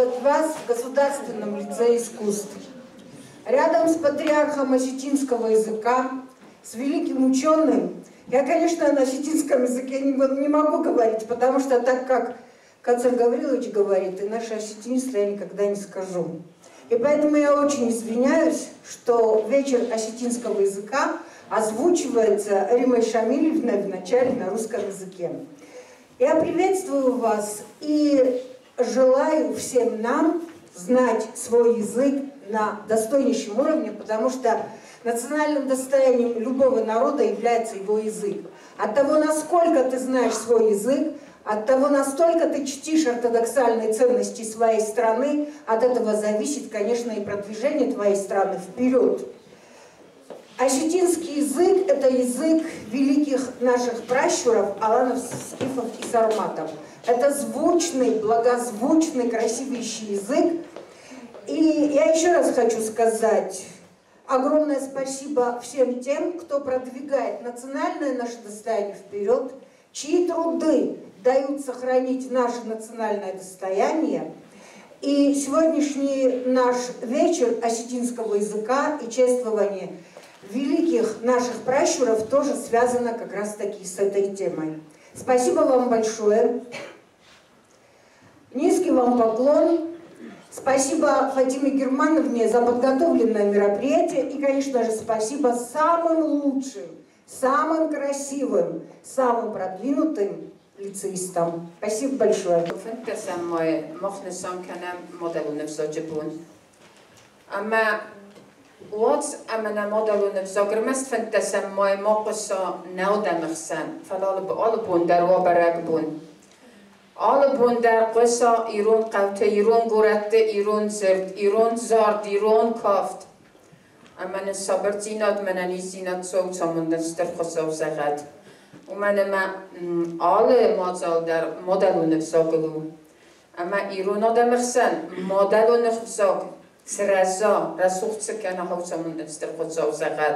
приветствовать вас в Государственном лицее искусств. Рядом с патриархом осетинского языка, с великим ученым, я, конечно, на осетинском языке не могу говорить, потому что так как Кацан Гаврилович говорит, и наши осетинисты я никогда не скажу. И поэтому я очень извиняюсь, что вечер осетинского языка озвучивается Римой Шамилевной в начале на русском языке. Я приветствую вас и желаю всем нам знать свой язык на достойнейшем уровне, потому что национальным достоянием любого народа является его язык. От того, насколько ты знаешь свой язык, от того, настолько ты чтишь ортодоксальные ценности своей страны, от этого зависит, конечно, и продвижение твоей страны вперед. Осетинский язык – это язык великих наших пращуров, аланов, скифов и сарматов. Это звучный, благозвучный, красивейший язык. И я еще раз хочу сказать огромное спасибо всем тем, кто продвигает национальное наше достояние вперед, чьи труды дают сохранить наше национальное достояние. И сегодняшний наш вечер осетинского языка и чествование великих наших пращуров тоже связано как раз-таки с этой темой. Спасибо вам большое. Низкий вам поклон. Спасибо Фатиме Германовне за подготовленное мероприятие. И, конечно же, спасибо самым лучшим, самым красивым, самым продвинутым лицеистам. Спасибо большое. Wat amena modelun vzogrmest fantasem moy moqsa naudamxsan falal alle bun dar wa baragbun alle bun dar qsa irun qawte irun guratte irun zert irun zard irun kaft amena sabertinat menani sinat so samundaster qsa zagat umanama alle mazal dar modelun vzoglu ama irun odamxsan modelun vzog سرزا رسوخت سکنه هوسمون استرقصا وزغد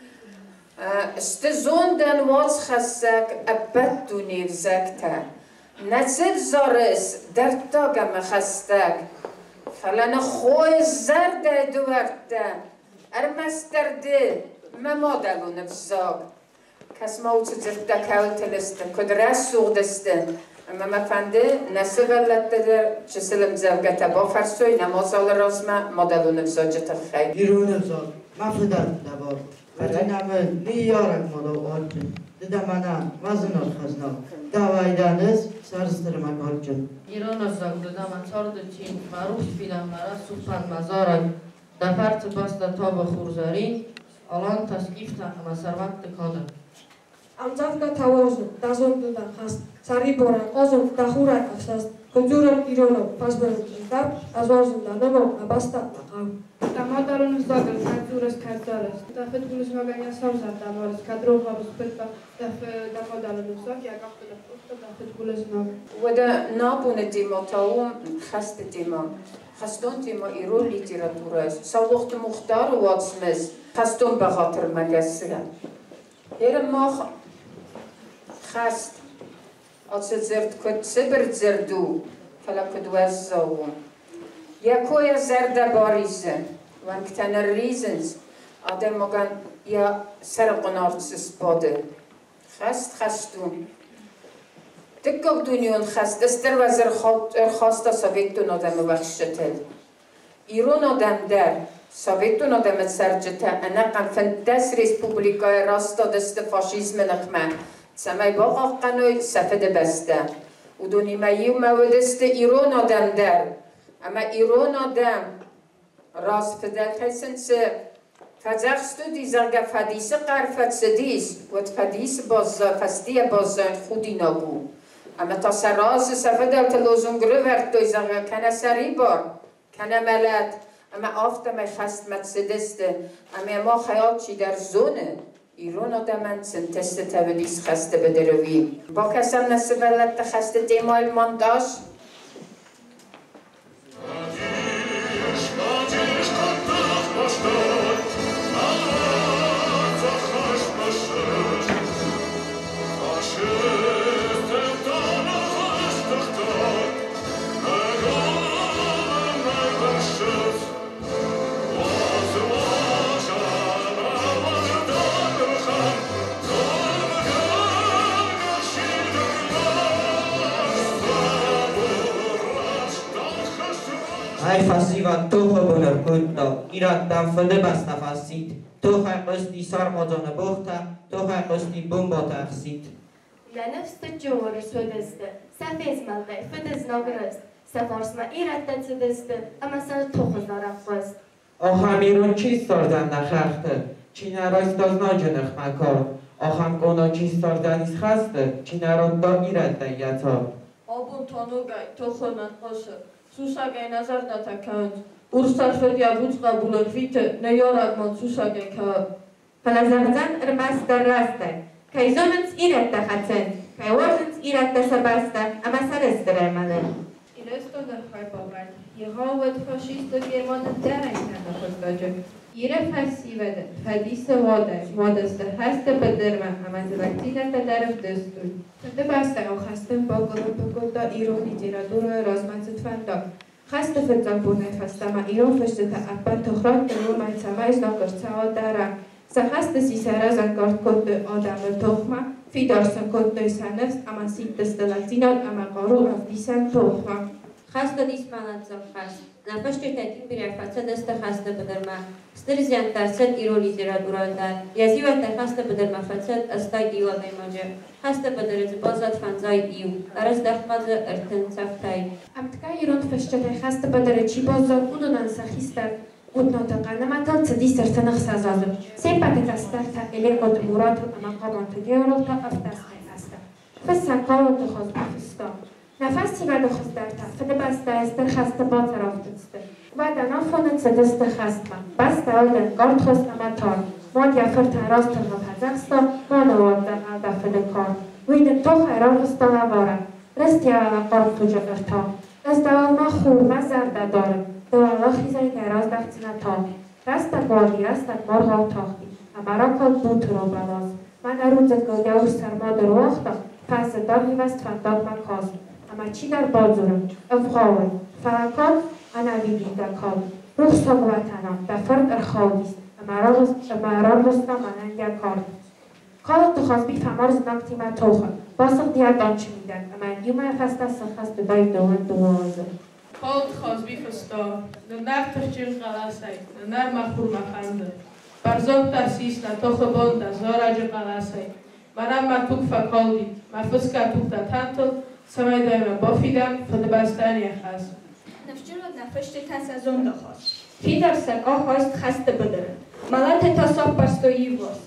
استزون دن واز خسک ابد دونیر زکته نصب زارس در تاگم خستک فلان خوی زرد دوورده ارمسترده ممادلون بزاگ کس موت زرده کول تلستن کد رسوخ دستن اما مفنده نسبت در چسلم زوجته با فرسوی نمازال رازم مادلون بزاجت خیلی. ایرون بزاج مفردت دبار. وجنامه نیارک مادو آلت. ددمانم وزنال خزنال. دوایدانز سرسترم اکالچن. ایران بزاج ددمان سرد چین معروف فیلم مرا سوپان مزارک. دفرت باست تاب خورزاری. الان تسکیف تا مسروت کادم. Amzavka tawazun, dazondudan khast, saribora, qazun, dahurak afsas, kujuran irono, pasberu kintab, azwazundan nemo, abasta, aqav. Tamadalun vzagl, kadzuras kadzaras. Dafet gulis maganya savzar damaras, kadrovarus petba, damadalun vzag, ja gafta dafta, dafet gulis mag. وده نابون دیماتاوم خست دیما خستون دیما ایرو لیتراتوره سوخت مختار واتسمز خستون بخاطر مگسره هر ما خست als het zert kut sibert zerdu fala kut wazzaum yakoya zerda barize want tener reasons adem mogan ya serqonarts spode khastun تكوك دنيون خاص دستر وزر خاصة سويتون آدم بخشته ایران آدم در سویتون آدم سرجته أنا قم فندس ريسبوبليكا راستا دست فاشيزم نخمة سمای باقا قنوی سفد بسته و دونی مایو مودست ایران آدم در اما ایران آدم راست فدل خیسن سه فزخستو دیزرگه فدیس قرفت سدیس و فدیس باز فستی بازن خودی نبو اما تا سراز سفدل تلوزون گره ورد دوی زرگه کنه سری بار کنه ملد اما آفتم خست متسدسته اما ما خیال چی در زونه ایران آدمن سنتست تبلیس خسته بدروی با کسم نسبلت خسته دیمال مانداش Ai fasivan toho boner kutno, irat dan fede basta fasit, toho qosti sarmodone bohta, toho qosti bombota axit. لنفس الجور سودست سفيز ملقي فدز نغرست سفارس ما إيرت تدست أما سر توخز نرفست Achamirun csisztordan nachachte, csinárajsz az nagyönök makar, acham kono csisztordan is haste, csinárodda iretlen játszol. Abun tanugay, toxonan qoşı, susagay nazarda takant, ursarfedya buçqabulur vite, ne yaradman susagay ka. Falazardan irmasta rasta, kayzonans iretta khatsen, kaywazans iretta sabasta, ama sarestremalın. İresto da haybalar. Yehavet faşist Germanın derayken de kutladı. İre fasivede, hadise vadeste haste bedirme, ama zvaktine tedarif destur. Tede basta o hastem bogota iro literatura rozmanzitfanda. Haste fedzabune fastama iro festeta appa tohrat tero malsama iznakırtsava dara. Sahaste sisara zankart kotte adamı tohma, fidarsan kotte sanıfs, ama sitteste latinat, ama qaru avdisan tohma. Хасто дисмалацов хас. На паштетин биряфаца даста хаста бадарма. Стризян тарсат иро литературада. Язивата хаста бадарма фацат астай ила мемаджа. Хаста бадарез базат фанзай ию. Арас дахмаза эртен цафтай. Амтка ирон фаштета хаста бадаречи базат удунан сахистар. Уднота канаматал цадис эртенах сазазу. Сепатека старта элекот мурату амакаманту георолта афтастай аста. Фассакалоту хозбафиста. نفسی و دخست در تفت بسته است خسته با طرف دسته و دنا فونت سدست خست من بسته آدن گارد خست امتار ما دیافر تراز تنها پزخستا ما نواد در دفت کار ویدن تو خیران رستا نواره رستی اولا قارد تو جبرتا رست اول ما خور و زرده دارم دوالا خیزای گراز دختی نتام رست بادی رست مرها تاختی امرا کل بوت رو بلاز من اروزت گلگه و سرما در وقتا پس دامی وست فنداد مکاز اما چی در بازورم افغاوی فراکات انا بیدیده کال روح ساقواتنا دفرد ارخاویست اما راگستا مننگه کارد کالت دخواست بی فمارز نکتی ما توخه باسق دیار دانچه میدن اما نیومه فسته سخست دای دوان دوازه کالت خواست بی فستا ننر تخچیل قلاسای ننر مخور مخنده برزان تاسیس نتوخه بانده زارج قلاسای منم مطبوق فکالدی مفسکه توک دا تنتل سمای دایما بافیدم فدبستانی خاص. نفجرد نفشت تنس از اون دخواست. فیدر سرقا خواست خسته بدره. ملات تصاب بستویی واست.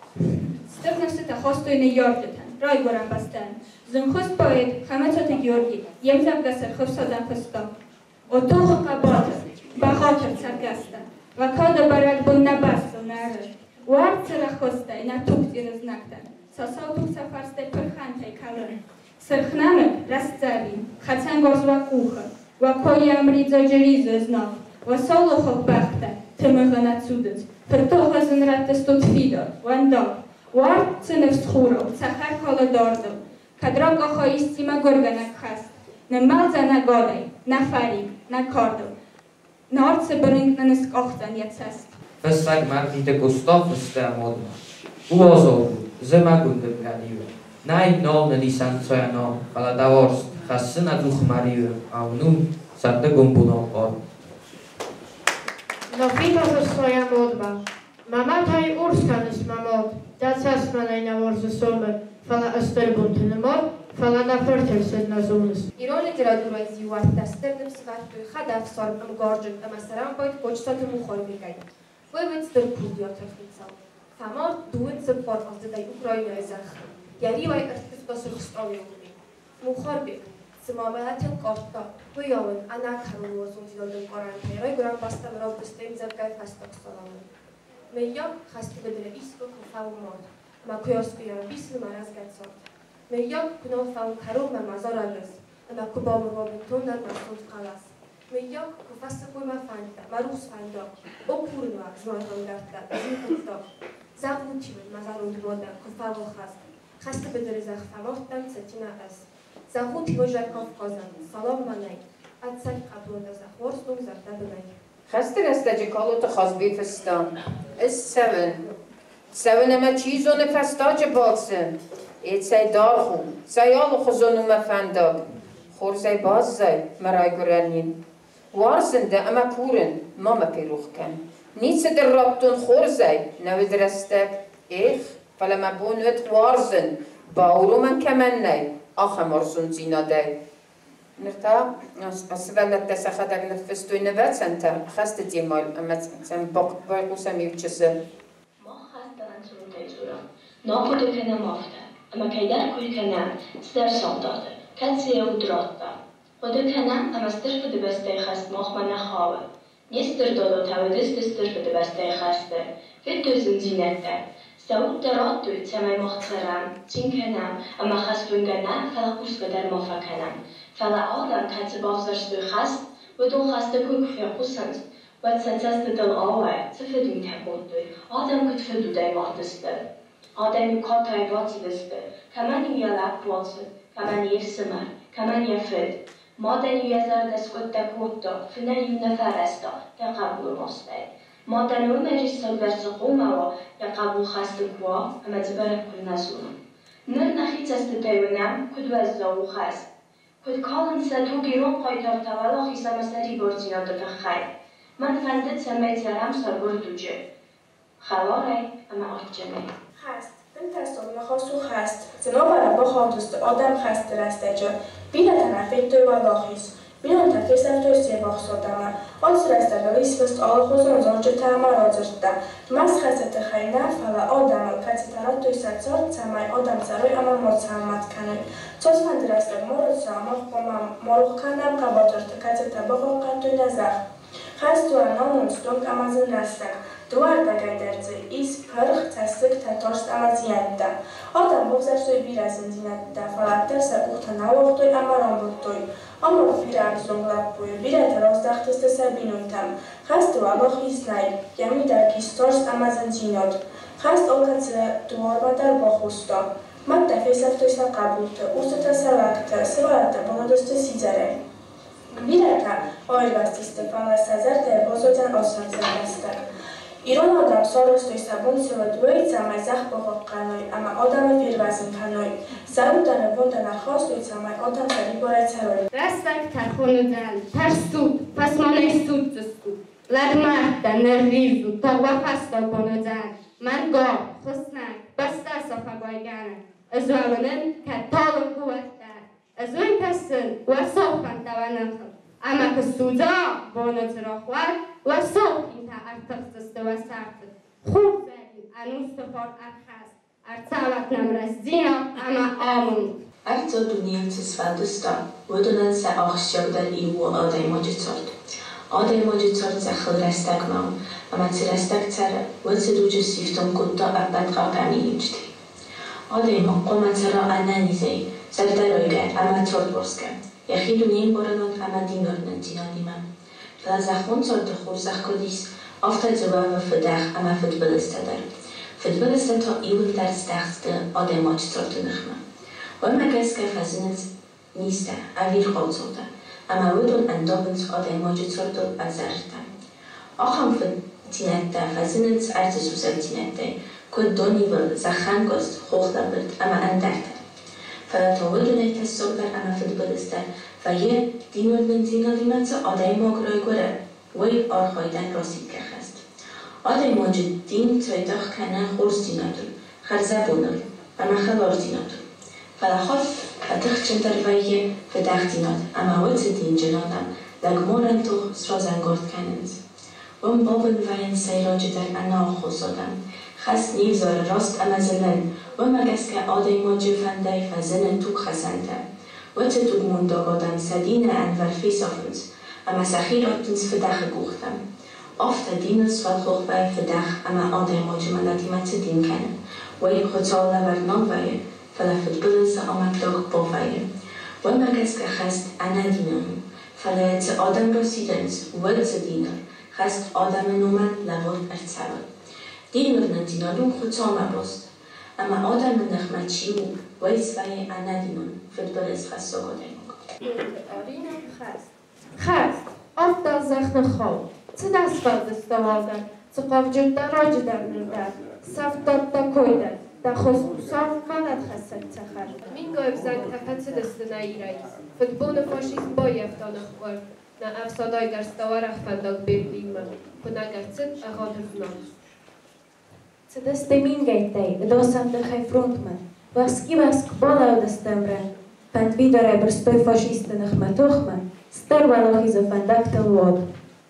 ستر نفس تخواستوی نیاردتن. رای گرم بستن. زنخوست باید همه چوت گیورگی. یم زبگه سرخف سادن فستا. و توخ قباده. بخاطر سرگستن. و کاده برد بون نبست و نره. وارد سرخوسته اینا توک دیرز نکتن. ساساو توک سفرسته پرخانته کلن. سرخنامه رستزاوی، خطن گازوا کوخه و کوی امریزا جریزو ازناف و سولو خوک بخته تمغه نتسودت فرتوخه زنرات استود فیدار و اندار و ارد سنفس خورو سخر کالا داردو کدراغ آخایستی ما گرگه نکخست نمالزه نگالای نفریب نکاردو نارد سبرنگ ننسک آختن یتسست Fessag margite Gustav stemodma. Uozo, zemagunde ganiu. Най новна лисанцоя но, кала даворст, хасына дух Марию, а вну сарда гумбуно ор. Но фита за своя модба. Маматай урсканес мамот, дацас манай на ворзе сомер, фала астербунтен мод, фала на фертельсед на зунес. Иро литература зиуат дастернем свартуй хадав сорм горджен, ама сарам бойт почтат мухор бегай. Войвет стерпудио тахницал. Фамор дует сепор аздадай Украина изах. Яривай артистос рухстовиуни. Мухорбек, симамалатен корта, хуйовен, ана карулуос унтидоден корантерой, гран бастам робдестем зеркай фастоксоловен. Мейяк хасти бедре иско куфау мод, ма куйоскуян бисл мараз гайцот. Мейяк кунофау кару ма мазорагас, ама кубаму робен тонар масунт калас. Мейяк куфасакуй ма фанта, ма рус фанда, окурнуа зматон гартка, зинкутто. Завутивен мазарунд вода, куфау хаст. خسته به در زخ فواختم ستینا است. زخوتی و جرکاف قازم. سلام منای. ادسک قبول دزخ ورسلوم زرده بنای. خسته رسته جکالو تخواست بیفستان. اس 7. 7 اما چیزو نفستا جه باکسن. اید سای دار خون. سای آلو خوزونو مفنداد. خور سای باز زای مرای گرنین. وارزنده اما کورن ماما پیروخ کن نیت در رابطون خورزی نوید رستک ایخ فلما بونوت وارزن باورو من کمن نی آخه مرزون زینا دی نرتا اسفلت تسخدك نفستوی نبات سنتا خست دیمال اما سن باقو سمیوچسه ما خستن سرون تیزورا ناپودو کنم آفته اما کیدر کوی کنم ستر سالداده کسی او دراته خودو کنم اما ستر فده بسته خست ماخ من نخواه نیستر دادو تاودست ستر فده بسته خسته فد دوزن زینته سعود درات دوی تمای مخترم چین کنم اما خستون گنم فلا قوس بدر مافا کنم فلا آدم کتی بافزرش دوی خست و دون خسته کوی کفی قوسند و تسنتست دل آوه تفدون تبود دوی آدم کت فدو دای ماندسته آدم کاتای واتی دسته کمانی یالک واتی کمانی یفسمر کمانی یفد مادن یزر دست کت دکوتا فنن یو نفرستا یا قبول ماسته مادن و مجلس برس قومه و یا قبول خسته کوا اما تبرک کل نزونم نر نخیت است تایونم کد وزا و خست کد کالن ستو گیرون قایتر تولا خیسا مستری برزینا دکن خی من فندت سمیت یارم سرگر دوجه خواره اما آرجمه خست این تصاویر خاص و خست زنابرا با خاطست آدم خست رسته جا بینا طرفی توی و باخیز بینا تفیس افتوی سی باخصادمه آدس رسته گویس فست آل خوزن زنجه ترما رازشده مز خست خیلی فلا آدم کتی طرف توی سرسار تمای آدم سرای اما متسامت کنه چاز فند رسته مورد سامخ قومم مارخ کنم قباطرت کتی تباق قطوی نزخ خست و نامون ستونگ امازن رسته دوار دگای درزی ایس پرخ تسک تتارست اما زیاده آدم بگذر سوی بیر از این زینده فلاتر سبوخت نواختوی اما رامبودتوی اما بیر ارزون لب بوی بیر اعتراز دختست سبینویتم خست و علا خیز نای یمی در کیستارست اما زن زیناد خست آکت دوار ما در باخوستا مد دفعی سفتوی سا قبولته اوست سلکته سوالته بلدست سیزره بیرکه آیل بستیسته فلا سزر ده بازوتن آسان زنسته ایران آدم سارستوی سبون سوا دوی تمای زخ بخواب قنوی اما آدم فیر وزن کنوی سرون دنه بوندن خواستوی تمای آدم سری باره تروی رستک ترخونو دن ترسود پس مانه سود زسود لرمت دن ریزو تا وفستا بونو دن من گاه خسنک بسته صفا بایگانه از وامنن که تالو قوت در از وی کسن و صوفن دوانن خل اما که سودا بونو تراخوار و صوف این تا ارتقصسته و سرده خوب زدیم انوز تفار ارخست ارتاوت نمرس زینا اما آمون ارتا دنیا تسفندستا ودونن سه آخشیاب در ایو آدای ماجتارد آدای ماجتارد زخل رستگ مام اما تی رستگ تره و تی روجو سیفتم گودا ابد قاقمی یوجتی آدای ما قومت را انانیزی زردرویگر اما ترد برسکن یخی دنیا بارنات اما دینارنن دینانیمم فلازخون ترد خور زخکودیس آفتاد زبان و فدخ اما فدبلسته در فدبلسته تا ایول در ستخسته آدای ماجتارد نخمه و مگس که فزنت نیسته اویر خالصوده اما ودون اندابنت آدای ماجتارد از زرده آخام فتینته فزنت ارتسوسه تینته کد دونیول زخن گست خوخ لبرد اما اندرده فلاتاول دونه تسوق در اما فدبلسته و یه دینوردن زینالیمت آدای ماگرای گره وی آرخایدن راسید که خست آدای ماجد دین تایداخ کنه خورس دینادون خرزه بونل اما خلار دینادون فلاخاف فتخ چندر ویه فدخ دیناد اما ویت دین جنادم لگمورن تو سرازنگارد کنند وم بابن وین سیراج در انا خوصادم خست نیوزار راست اما زلن و مگس که آدای ماجه فندای فزنن تو خسنده و چه تو منداغادم سدین انور فیسافنز اما سخیراتنز فدخ گوختم آفتا دین سوالخوخ وی فدخ اما آدای ماجه مندیمت دین کنه وی خطال لورنان ویه فلافت بلنس آمدلاغ باویه و مگس که خست انا دینم فلایت آدم رسیدنز ولت دینر خست آدم نومن لورد ارتساول دینر نندینالون خطال مباست اما آدم نخمت چیو ویس وی انا دینم فدبلس خست آگاده مگا آرینم خست آفتا زخم خواب چه دست فردسته والدن چه قفجر در راج در نردن سفتاد دا کویدن در خصوصا ماند خستن تخر مین گایب زنگ تفت دست نایی رئیس فدبون فاشیسم با یفتان خوار na afsadaj garstawarach fandag birlima, kunagarcit a hoderfnons. Cedes te mingeitei, dosam de hai frontman, vask bolau de stemre, pant vidore brstoi fascistenych matuchman, sterwaloch is a fandaktel wod.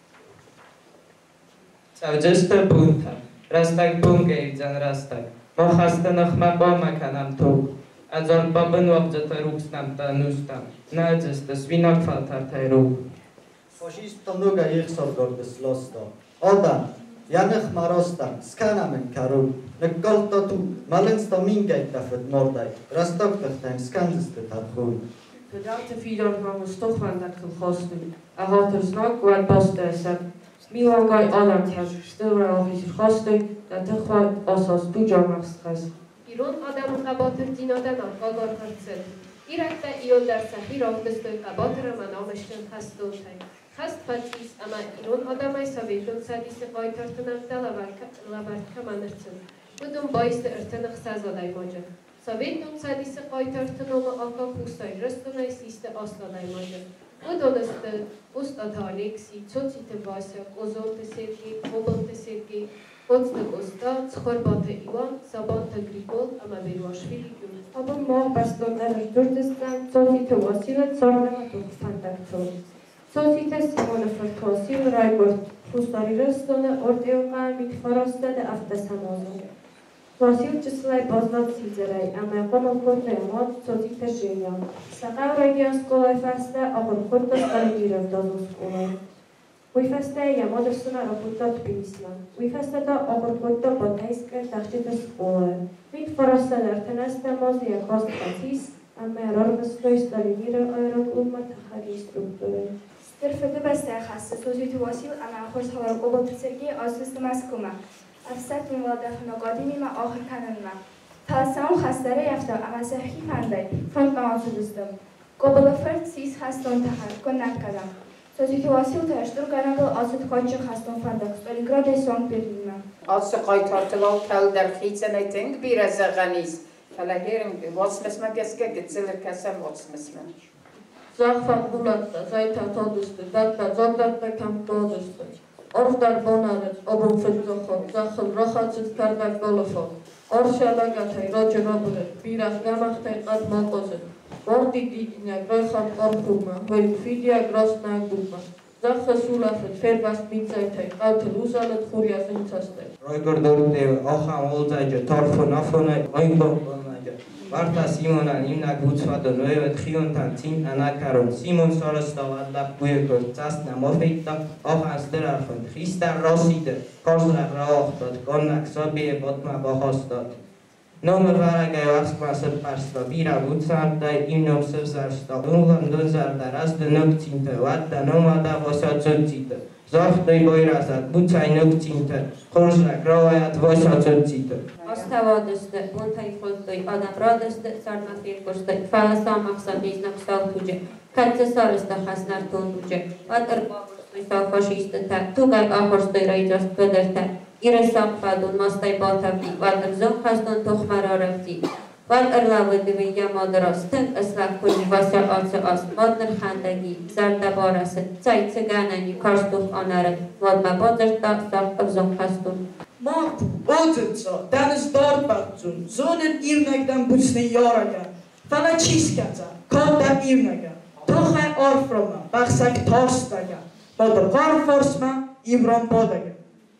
Całdziste bunta, rastak bungej dzan rastak, mochastenach ma bomaka nam tu, a dzon babyn łobdze te rukstam ta nustam, nadziste swinok faltar rób. Fascistom nuga jechsorgor des losto, odan, janech marostam, skanamen karul, nek golto tu, malensto mingej tafet mordaj, rastoktach taim skanziste tarchuj. Pedante fidor van stofwandaktel hosten, a hoter znak wat bostesat, Miłogaj odamtaz, stylra ofis hosten, da tychwa osos tudziomavskas. Irun adam kabotyr dinodanan gogor harcet. Irakta ion darsa hirov dystoj kabotyra manomyślyn hastultaj. Hast pacis, ama irun adamay sovetun sadisi qaytartınak da lavarka manırcın. Budun boyste ırtınık sazolay moca. Sovetun sadisi qaytartınımı aka hustay rıstunay siste oslolay moca. Udoniste ustat Alexi, cocite Vasak, ozonte Sergei, obolte Sergei, octe Gusta, Chorbote Ivan, Sabanta Grigol, ama Bervashvili Gyum. Abun mog baston erer Kurdistan, cocite Vasile, Tsarnama Turk Fandaktol. Cocite Simone Fartosil, Raybort, Fustari Restone, Orteoka, Mikfarostade, Aftasamozone. Vasil числай познат сидерай, ама комал корте мод cocite Женя. Сакав region skolai feste, ahol kurtas kaligírov dozó skolai. Új feste je modrsuna rokutat Pinisna. Új feste da ahol kurta Bataiske tachtite skolai. Mit forasta derteneste mozi jak host pacis, ама rorvestoi stalinire aeroklubma tahari strukturai. Styrfede beste خاصه cocite Vasil, ама خوش halar obolte Sergei azviste maskuma. افسد میواده نگادی ما آخر کنن ما. تاسم خستره یافته اما سرخی پنده فرانت ما سودستم. قبل فرد سیز خستون تحر کن نکردم. سوزی واسیل تشتر کنند آسود کاچه خستون فندق. استالینگراد سوم بیریم. آس قایتارتلال کل در خیزه نیتنگ بیره زغنیز. کلا هرم واسمس ما گسکه گتزلر کسم واسمس ما. Zahvat bulatta, zayta todiste, datta zogdatta kam todiste. Orfdar bonaret, obum fedzochot, zachol rochacit kardak golofot. Orshalagatai, roger roburet, birach gamachtai ad mogozet. Ordi dignia, grojchat orkuma, hoik fidia grosna guma. Zacha sulafet, ferbast mitzaitai, autel uzalet churia zintastai. Roigor dorte, ocham olzaja, torfon afonai, oingbom bonaja. Varta Simonan imnak ucvado noevet chiontan cin anakaron. Simon sorostavad lap guiegor casna mofeita, ocham sterarfon Christa roside, kozlak raochtot, konnak sobie botma bohostot. Nomer varagaj vaxma srparstva, bira ucvardai, imnom srzarsta, ungam dunzarda, razde nukcinte, vadda nomada vosococite. Zohtoi boirazat, bucaj nukcinte, chorzak rovajat vosococite. Ostavadiste, buntai fostoi, adam radiste, sarna firkostoi, falasa maqsadiznak saltuđe, kad se sarista hasnar tunduđe, vad erbavostoi sal fašistete, tugaj ahorstoi rajđast pöderte, ire samfadun mastai batavi, vad erzom hasdun tuxmararafti, vad erlavadivi yamadros, tünk eslak kuni vasya alsa as, modner handagi, zarda barase, caj ciganani, karstuh anare, vodma bodzerta, sal avzom hastun. Marku, Odzetsa, Dennis Dortbatsun, zonen irnegden butsne jaraga, fanachiskaza, kalda irnega, toche orfroma, baksak torstaga, moder garforsma, ibram bodaga.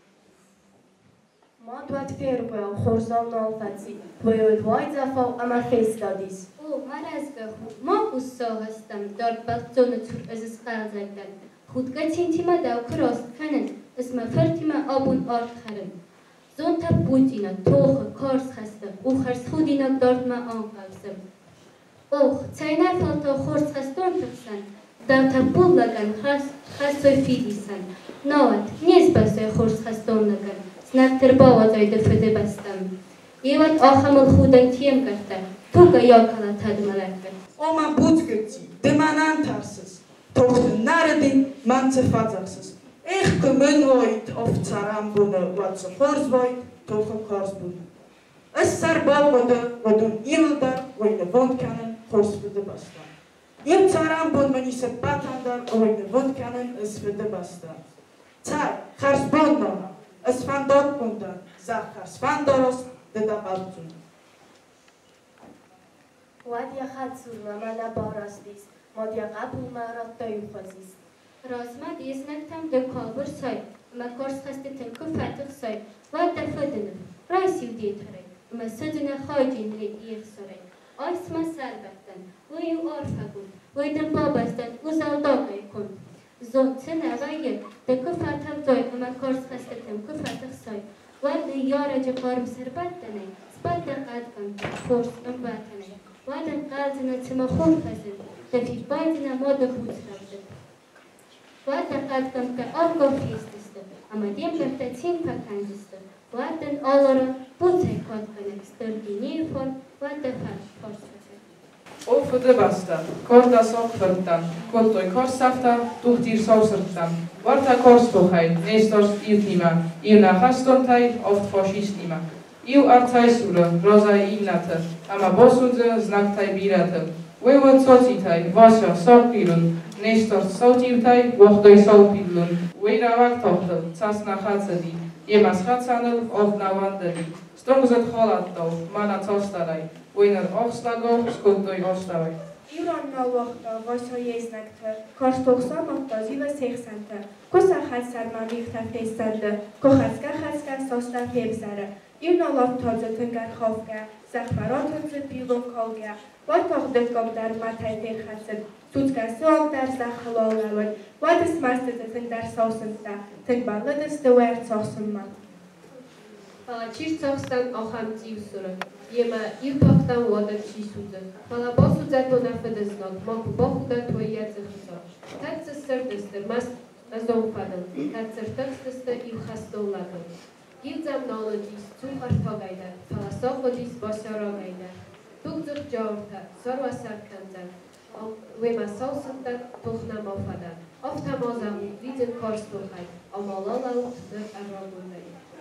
Madvat férgolyan horzonnal feci, folyod vajzafal ama fészladis. Ó, marazgahu, ma usszolhaztam, Dortbatsunut ez a szkálzegden. Hudga cintima dav krost kanen, ez ma fertima abun art karen. Zonta Putina, toche, kars hasta, uchars hudinak Dortma ankalsam. Och, cajna falta horst hastortaksan, davta bullagan hasoy fidisan. Nawet, nie zbasoj horst hastornagan. Snakter bavazay de fede bastam. Ivat ahamul hudan tiem karta. Tuga yakala tadmalakta. Oma budgeti, demanan tarsis. Tochte naredin, manse fadzaxis. Ich gemunwoit of tsaram bune wat ze horswoit, toche karsbune. Es sar balwade, wadun ildar, wajne wondkanen, horsvede bastam. Im Zaram bun menise batandar oyne vodkanen es für de basta. Tsai, khars bondona, es van dort bundan, zakhars van doros de da baltun. وادي خاتسور ومانا باراستيس مادي قبل ما راتايو خازيس رازما دیزنکتم de kalbur say, ma kors khastetem ku fatih say, vad da fadene, raisiv dietare, ma sadene khajin li ihsare. Aysma serbekten, uyu orfagun, uyden babastan uzaldogay kun. Zotsen avayge, de ku fatih doy, ma kors khastetem ku fatih say, vad da yaraca qarm serbattene, spadda qadkan, kors umbatene. Vaden qazina tsima khur khazin, de fi badina moda khutravde. Vaden qadkan ka argo fiestiste, ama dem lefte tsin pakandiste. Vaden alora putse kodkanek sturginir for, vaden forsvate. Over de basta, korda sokvertan, kottoi korsafta, tuhtir sausertan. Varta korspochai, nestors iutima, iuna hastontai, oft fascistima. Iu artaisura, roza ignata, ama bosunze znaktai birata. Wewa tsocitai, vasja sorpilun, nestor sautiutai, vohdoi saupilun. Weira vaktohtel, casna hatsadi, jemas hatsanel, ovna vandali. Strongzet holatto, mana costarai, weiner oxlago, skuttoi ostavai. Iuronna vaqta vasja yeznakta, karstoksa makta ziva seksanta, kosa hatsarma mikta feistanda, kohatska sosta febsara. Iurna laptadze töngar havga, zakhvaratadze pilon kalga, vataq dökkam dar matay ferhatsed, tutska soğuk dar zakhalalavat, vadis mastadze töngar sausınsa, tönbarladis de ver soğsunma. Fala çirtsaqstan axam civsura, yema irpaqtan vada çisudzı, fala basudza to nafedesnot, maku bahuda to yadzıxsa. Tatsı sırdısdır, mas azonfadıl, tatsı tăxtıstă ilxastolladıl. Gilzam knowledge zuhar tagayda, falasopodis basaragayda. Tugzuk jaurta, sarva sarkanta, vema sausanta, tuhna mafada. Afta mazamu, vidin korstuhay, amalalau der arragundai.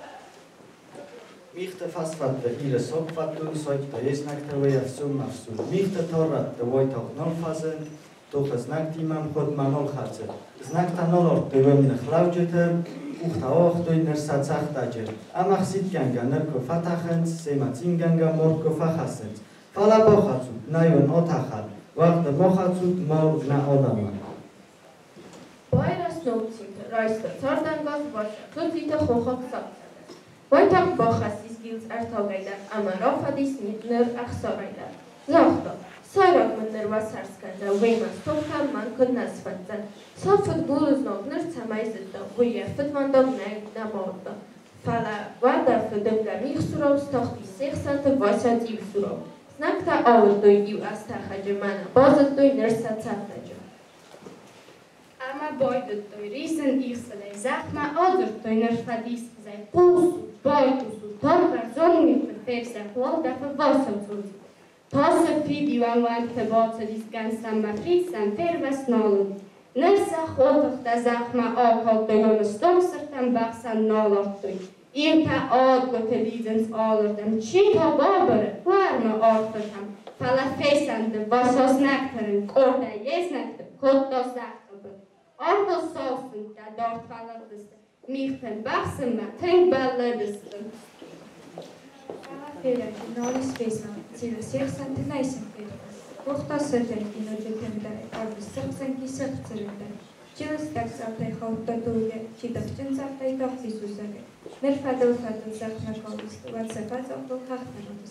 Mihte fasfatte ihre sokvatun soikta jesnakta veja sumafsu. Mihte torratte voitaq nolfazen, tuhas naktimam hod manolhatze. Znakta nolorte vemne chlauđete, Uchta ochtoi ner satsachtajer. Amach sitganga nerko fatachens, sema zinganga morko fachasens. Fala bochatsut, najon otachal. Warte bochatsut, morgna odama. Bayras nocinte, raista sardangas vasha, tutzita hochak sapsada. Vajtak bochas izgils artogayda, ama rafadis ner achsorayda. Zachta, Sarak mânner vasarskanda, vema stopka mankod nasfatsa. Sofut guluznok nărțamaizătă, uie fătmandog na morda. Fala vada fădânga mihsurau stohti sexanta vasa zivsurau. Znakta avădoi iu asta hagemana, bazătoi nărsa tsattajă. Ama boydătoi risen ihsele, zahma adırtoi nărfadiscizai, pulsu, boytusu, torgar zonui fătepsa, huolda fă vasățuzi. Tasa fidi van vante batsădis gansam ma frisam fervas nolun. Nessa hodogta zahma avhaltøyene stomsertan baksan nalartøy. Inta adgåtte lidens alerdem, kita babere, varme artertam. Fala feysende, vasas nektaren, korda jesnekte, kotta zaktabı. Arda salsın da dört falardısın. Mihten baksan ma, tenk balladısın. Fala feyrek, nalis feysan, sila seksan dinaysan feyrek. Kohta söterkin öcetemdere, arvız sırpsanki sırpsırında. Çılıstak zaftay havta doğuya, çidakçın zaftay tahti susarı. Nerfadıl fadıl zaftna kalıştı, vatsafat zaftıl haqtarımız.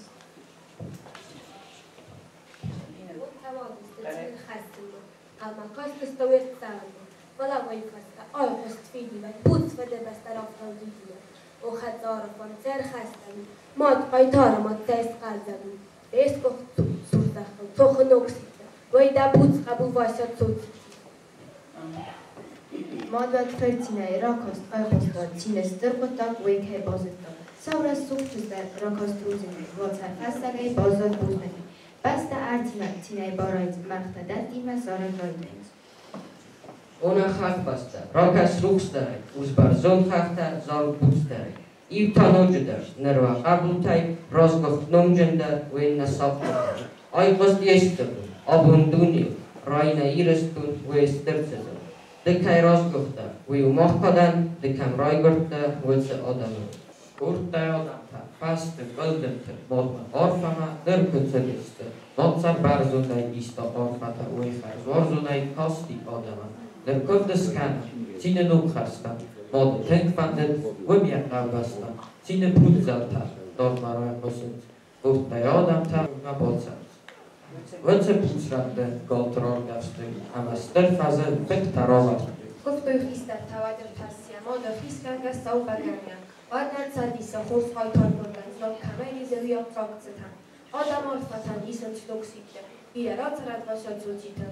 Alma kastista vértálma, valahogy faszta, alkast figyelme, puc vedebeszte raftal dügyűre. Ohat arra van cerháztani, mad ajtáramat tesz kázzadú. Észkok szurtákkal, tohonok szinte, vagy da puckábú vasat cucc. Madvad felcinai rakaszt ajhoztat, cínes törpottak, véghely bazottak. Szavra szukcsüzdet rakaszt rúzini, vocár fászágai bazat búznani. Basta árcinak cinai barajc, mártadat íme szarag rajtainc. Ona hakbasta, rakaszt rúgsztaraj, uzbar zonthachta, zalg buctaraj. Ivtanojudar, nerva qabultai, rozgoh nomjendar, wenna saptar. Ajqost yeshtabu, abunduniu, Raina Iristun Westerceza. De kai rozgochta, we umochkodan, de kam roigorta, wetse odama. Urta odamta, faste, völdente, modma orfama, nörkuceliste. Mocar barzunaj isto orfata uechar, zworzunaj kosti odama. Nörkuvde skana, cine nukhasta, modu tenkvandet, wymjak naubasta, cine putzalta, dorma roemosut. Urta odamta, na bocar. Wece pucrande goltrorgaszty, a na sterfaze wektarować. Goftoju istartała dertasja, modo fiskanga saubagania. Ładna cadisa, hus hojtorburgan, zlom kameli zelia prokcetan. Oda morfatan isent luxite, bia rocarat vasodzucite.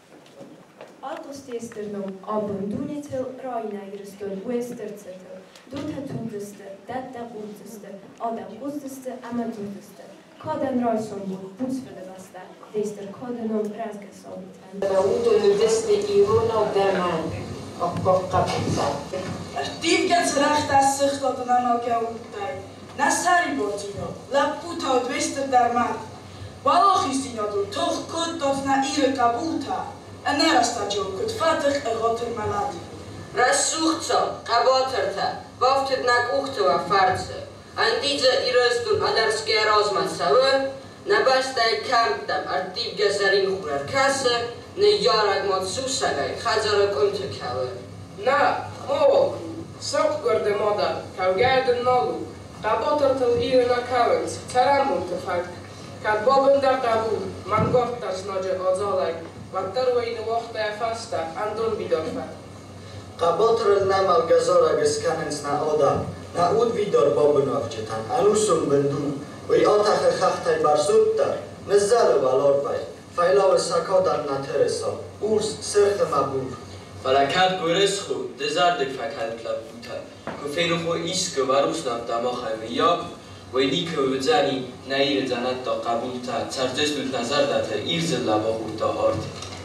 Alkostesternum abun dunitel roina irstun westercetel. Duta tudeste, datta urzeste, odam gusteste, amatudeste. Koden roisombu, putsvede basta, deister kodenum razgasovitan. Udun deste irona derman, okkokkapita. Artivgats rachtas sichtot namalgautai. Nasari botino, la puta odvester derman. Balochistinadu, toch kuttot na ire kabuta. En nerastadjo, kut fattig en rotter maladi. Rasuchtso, kaboterta, waftet nak uchtewa farce. Andize iröstun adarske rozmasawe, nabastai kamptam artivga zarin hurar kase, ne jarag mod susagay, khazarok umtekawe. Na, mowok, sok gorde moda, kaugerden nolu, kabotertel irna kawens, caramun te fak, kad bobendar kabul, man gortas noje odzolaj, Vaktarway no wachta fasta, andon bidorfa. Kabotrel namal gazora geskanens na oda, na udvidor bobunowczytan, alusum bendu, wy otache chachtaj barsuptar, nezzale valorvaj, fajlawe sakodan na tereso, urs serche mabur. Falakat goreschu, dezardek fakal klaputa, kufenucho isko varusnav damachaj vijak, Войника уdzani na ire zanatto qabulta, tsardzestut nazardata irzilla bahurta art.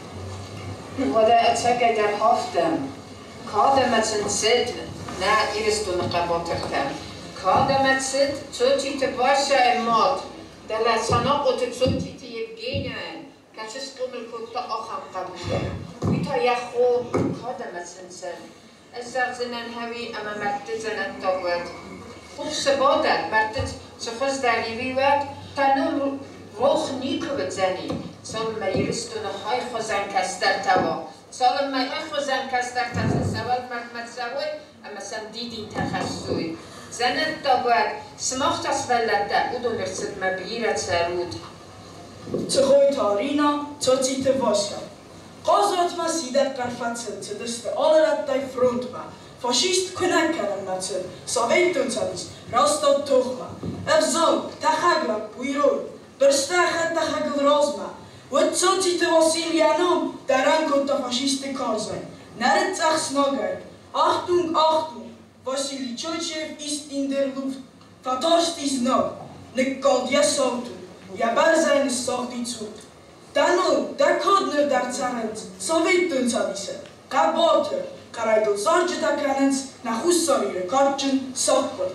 ولا أتشجع حفتم كادمة سد نا إرستون قبضتم كادمة سد توتي تباشا المات دلا سناقة توتي تيبجينا كشسكم الكوتا أخم قبول ويتا يخو كادمة سن الزرزنان هوي أما مرتزنا التوت خوب سبادة مرتز سخز دالي ويوات تنو روخ نیکو بزنی سال میرستون های خوزن کستر توا سال می خوزن کستر توا سوال محمد سوال اما سم دیدین تخصوی زنت تابد سماخت از ولده او دو نرسد مبیرت سرود تخوی تارینا توتی تواشا قازرات ما سیدت قرفتن تدست آلرت دای فرونت ما فاشیست کنک کردن متن ساویتون سادیس راستاد توخما افزان تخگلا بویروی Berstachet tachagel rozma. Wat zoti te Wassilianum, daran kommt der Faschiste Karl sein. Neret sachs Nogay. Achtung, Achtung! Wassili Tschotschew ist in der Luft. Vertorst ist noch. Ne kalt ja sautu. Ja bar seine Sorti zut. Danu, der Kodner der Zarenz. So wird uns avise. Kabote. Karajdel Sorge da Kanens. Nach Hussavire Kartschen. Sokbot.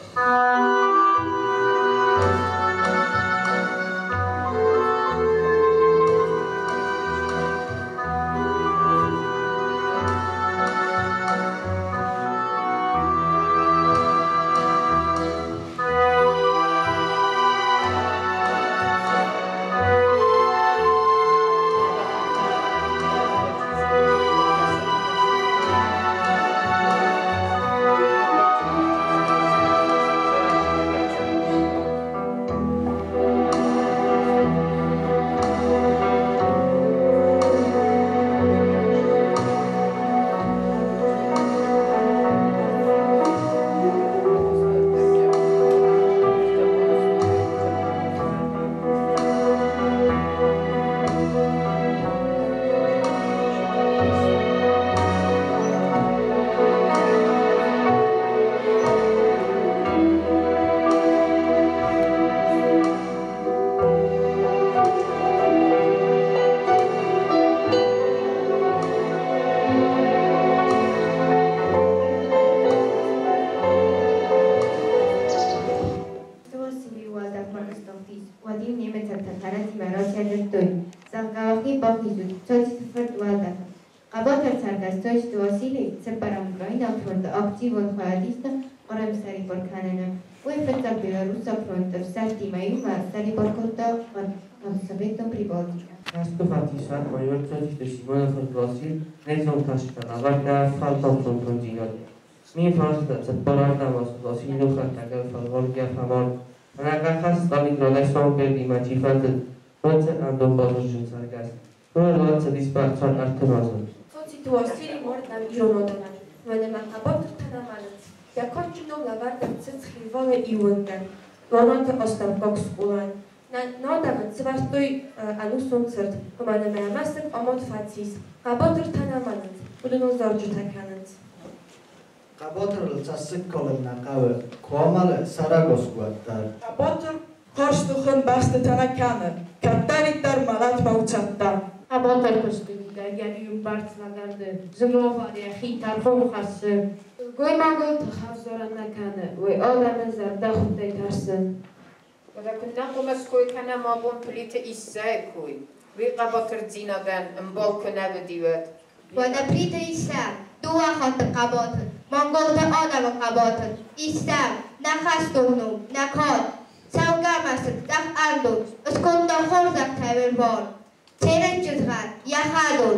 Սաղգավախի բախիզուտ, ծոյց թվրտ ուալդակը։ Qabotr ցարգաստոյչ դուասիլի սեպարամուկային ապրոնտը ակտիվ ոն խոյադիստը Qoremsari Borkanana, Uefeta Belarusa Frontă, Sartimaiuma, Sari Borcota, Sabeton Privoltica. Nastupatișat majoritatea de Simona Fărglosil, nezontașcan, avartea faltoftul prunzinot. Mie fărăstă, să părarta mă Fărglosil, nu hărtacă Fărglosia famor. Anacahas, Stalin Rolesau, Perdima, Cifată, Roță, Andon Bozujin Sargas. Nu luat să disparțoan artenoază. Soții Duasili mort nam ironodana, vedem Qabotr Tanamanăț. Я кончено лаварда цицхивала иунда. Лоната остаркок скулан. Нодамат свартой алусон цирт. Умана мямасык омот фацис. Qabotr Tanamanăț. Удуно зорджу таканăț. Qabotr лцасык колымна қавы. Куамалы Сарагос гуаттар. Qabotr Qorshtuxin baxti tanakani. Kattalitar malat mauchatda. Qabotr kustuniga yarium bartsvagardi. Zmovariya xitar xomxası. Goymagol taxavzoranakani. Ve aleme zerda xudday tarsin. ولكن مسكوي كان مابون بليت إساكوي وقبطر زينادان مبال كنا بديوت ودا بليت إسا دوا خط قبطر منقول دا آدم قبطر إسا نخستونو نكاد سوگا مسك دخ أردو اسكون دا خورزك تاور بار تيرن جزغان يخادون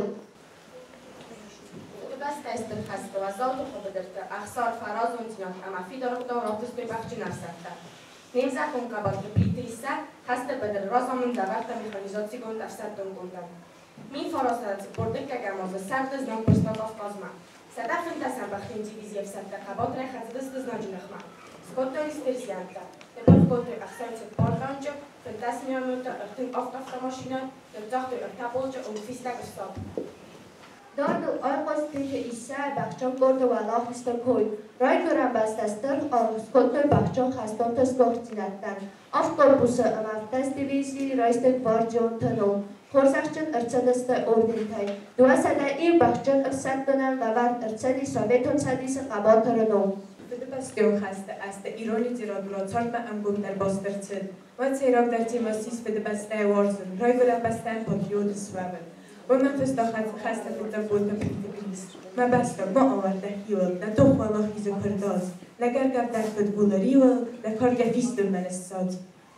بس تستر خسته و زاد خود بدرته اخسار فراز و انتیان اما فی دارد داراتش به بخشی نرسکته نمیزه کن قبال بلیتریسه هسته بدر رازمون دورت میخانیزاتی گند افسردون گندن می فراسد برده که گمازه سرد از نام پرستاق افقازمه صدف انتسن بخین دیویزی افسرده قبال رای خزدست از ناجنخمه سکوت داریس ترزیانده دلوف گوتو اخسار چه بارگانجا فلتس میاموتا اختن افقافتا ماشینه دلتاختو ارتبولجا و فیستگ استاب Dardo arqos pete isar baxchon gordo wallah istakoy. Ray gören bastastar skotoy baxchon xaston taskortinattan. Avtobusa amaftas divisi raystek barjon tano. Xorsaqchan archadasta ordintay. Duasada ir baxchon arsaddonan lavar archadi soveton sadisi qabotarano. Fedebastyon xasta asta ironi ziradura çartma amgundar bastırçın. Vat seyrak der timasis fedebastay warzun. Ray gören bastan patriotis waven. ومن فستخت خسته فتبود بپیتگیز. ما بسته ما آورده هیول ندوخ والله هیزو پرداز. لگر گرد در فتبولریول لکار گفیستون من الساد.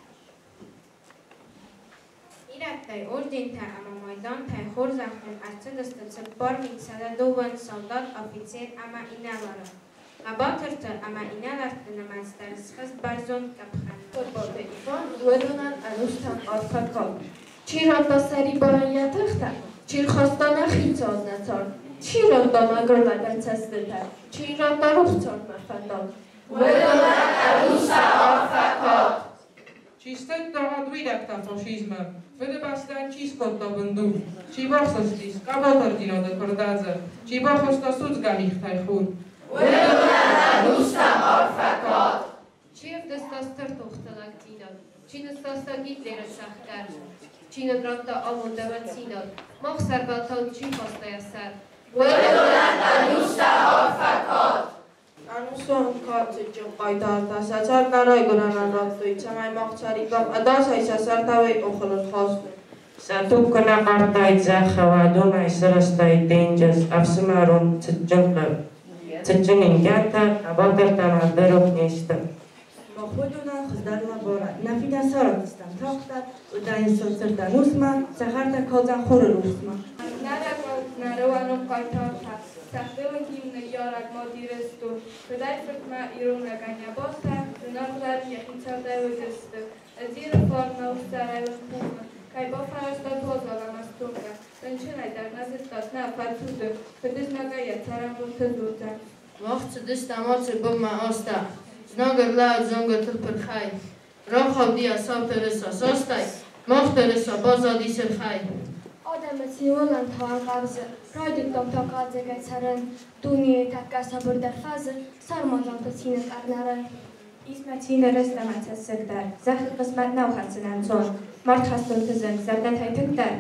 Irak'tay ordinta ama Maydantay Xorzaqdan artçadastan bor miksada dovan soldat ofitser ama inalara. Qabotr ama inalartı namastar sxas barzon kapxan. Torbote ifan duedonan anustan arfakal. Çiranda seri baran yatırxta. Çirxastana xitsaz natar. Çiranda magrla derçəstələr. Çiranda ruxçar məfəndal. Duedonan anusa arfakal. Čistet toho dvidakta fašizma, Fedebastan čiskot do bundu, či boxostis, Qabotr dinode kordaze, či boxosta sucga mihtaj chud. Duedonan anusa arfakal. Çiv destastar toxtalak dinod. Çinistasta Hitler'e saxtar. Çinadrakta alunda vansinod. Moxsar baltal çin pastaya sar. Duedonan anusa arfakal. Anuson katıcı qaydarda saçar naray göranan ratlı çamay maqçari qam adasay sasar tavay oxulur xastı. Satuk kana qartay zaxavadun aysarastay denjas afsimarum çıcın inganta Qabotr tamadırıp nestim. Moxudunan xizdarla bora nafida saratistan taqtar udayin sılsırdan usma saharda kalcan xurur usma. Narawanu qaytarta Saxbevan kimne yarak modirestu Fedai fırtma iruna ganya bosta Dünaklar yakinçalda ödestu Azir forma ustarayon puma Kaybo farasta tozalamas tunga Dönçünay der nazistat na fartudu Fediz nagaya taramul tăduta Moxçı dışta moçı bumma osta Znogar laad zonga tılpır xay Roxav diya savtarısa sostay Moxtarısa bozadi sırxay Adamı siyolan tavan qabzı, raydiktam taqadzı geçərin, duniye takka sabırda fazı, sarmazantı sinir arnaray. İsmetine rəstəmətə sırdır, zəxil qısmət nav xəçilən son, mart xəstun tızın, zərdət haytıqdır.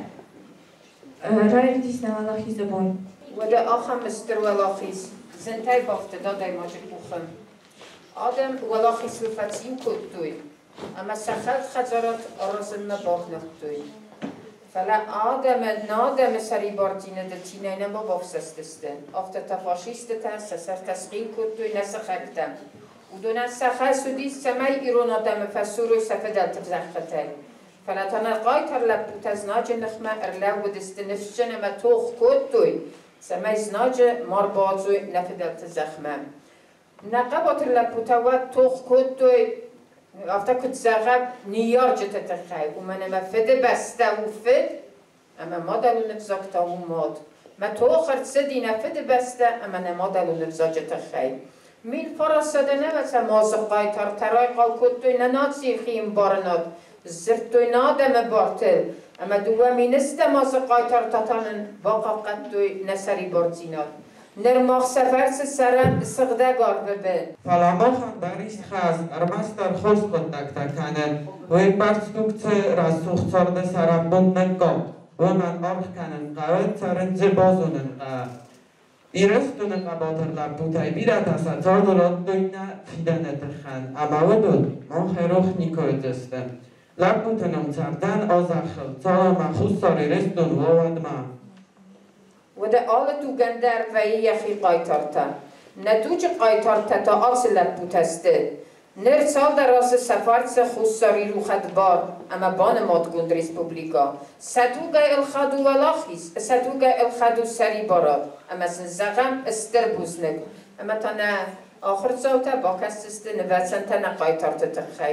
Rayr disnə valaxizı boy. وده آخر مستر ولاخیز زنتای بافته دادای ماجد بخم آدم ولاخیز لفتیم کد دوی اما سخل خجارات آرازن نباخ نخت دوی فلا آدم نادم سری باردینه دتینه نما بافسستستن افت تفاشیست تا سر تسقیل کتوی نسخکتم و دو نسخه سودی سمی ایرون آدم فسورو سفدل تفزخته فلا تنقای تر لبوت از ناج نخمه ارلو و دست نفشن ما توخ کتوی سمی زناج مار بازوی نفدل تزخمه نقبات لبوت و توخ کتوی افتا کت زغب نیار جت تخی و من ما فده بسته و فد اما ما دلو نفزاکتا و ماد ما تو آخر سدی نفده بسته اما ما دلو نفزا جت خی میل فراسده نوسه مازقای ترای قال کتوی نناسی خیم بارناد زرتوی نادم باطل اما دومی نسته مازقای ترتانن واقع قدوی نسری بارزیناد نرماخ سفرس سرم سغده گار ببین فلاماخان داریست خاز ارمستر خوش قدک تکنن و برستوکت رسوخ چارده سرم بند نگم و من آرخ کنن قوید سرن زبازونن ایرستون قباتر لبوتای بیرد اسا چاردولاد دوینا فیدنت خن اما ودود من خیروخ نیکوی دستن لبوتنم چردن آزخل چالا مخوص ساری رستون واد ما و ده آل تو گندر و یخی قایتارتا ندوج قایتارتا تا آسل بوتسته نر سال در راس سفارت خودساری رو خدبار اما بان مادگون ریسپوبلیکا ستوگا الخدو ولاخیس ستوگا الخدو سری باراد اما سنزغم استر بوزنگ اما تا نه آخر ساوتا با کستسته نوزن تا نه قایتارتا تخی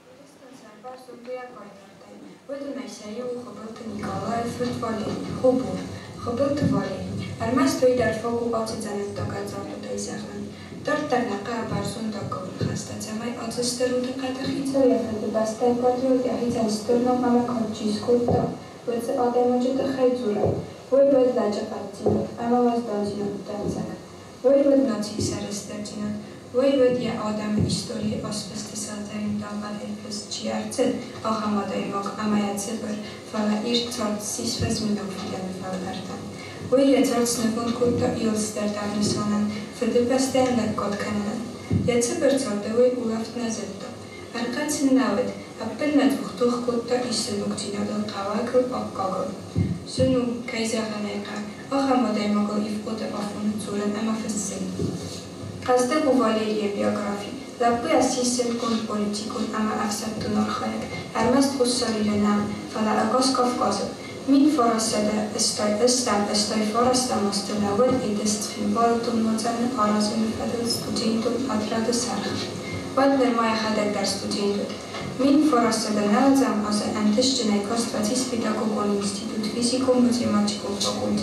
بدون نشایی و خبرت نیکالای فوتبالی خوبور خبرت والی ارمستوی در فوق آت زنت داگت زارت تای زخن دارت در نقه برسون داگل خسته زمای آت استرو دقت خیزا یفرد بسته پاتریو یحیز استرنو همه کارچیز کود دا ویز آدم وجود خیلی زوره وی باید لجه قدزینه اما واز دازینه دنزک وی باید ناچی سر استرزینه وی باید یه آدم ایستوری آسپست سالترین دانبال هلفز چی ارزد آخه مادای ماک اما یدزه بر فالا ایر تارت سیس فز میدون فیدن فال دردن وی یه تارت سنفون کود دا ایلز در درنسانن فده بسته لکات کنن یدزه بر تارده وی اولافت نزد دا ارقد سن نوید اپل ندوختوخ کود دا ایستنوک جینا دل قواکل آقاگل سنو کیزه غنیقه آخه مادای ماگل ایف قود آفون زورن اما فزسین قصده بو والیری بیوگرافی لابوی اسیستن کن پولیتیکون اما افسدتون آرخایک ارمست خود ساری لنم فلا اگاز کافکازه مین فراسده استای فراسته مستنود ایدست خیمبالتون مزن آرازون فدل ستوجیندون ادراد سرخ ود نرمای خدک در ستوجیندون مین فراسده نلزم از انتش جنیکاست و تیس پیداگوگون اینستیتوت فیزیکوم متیماتیکوم فاکولت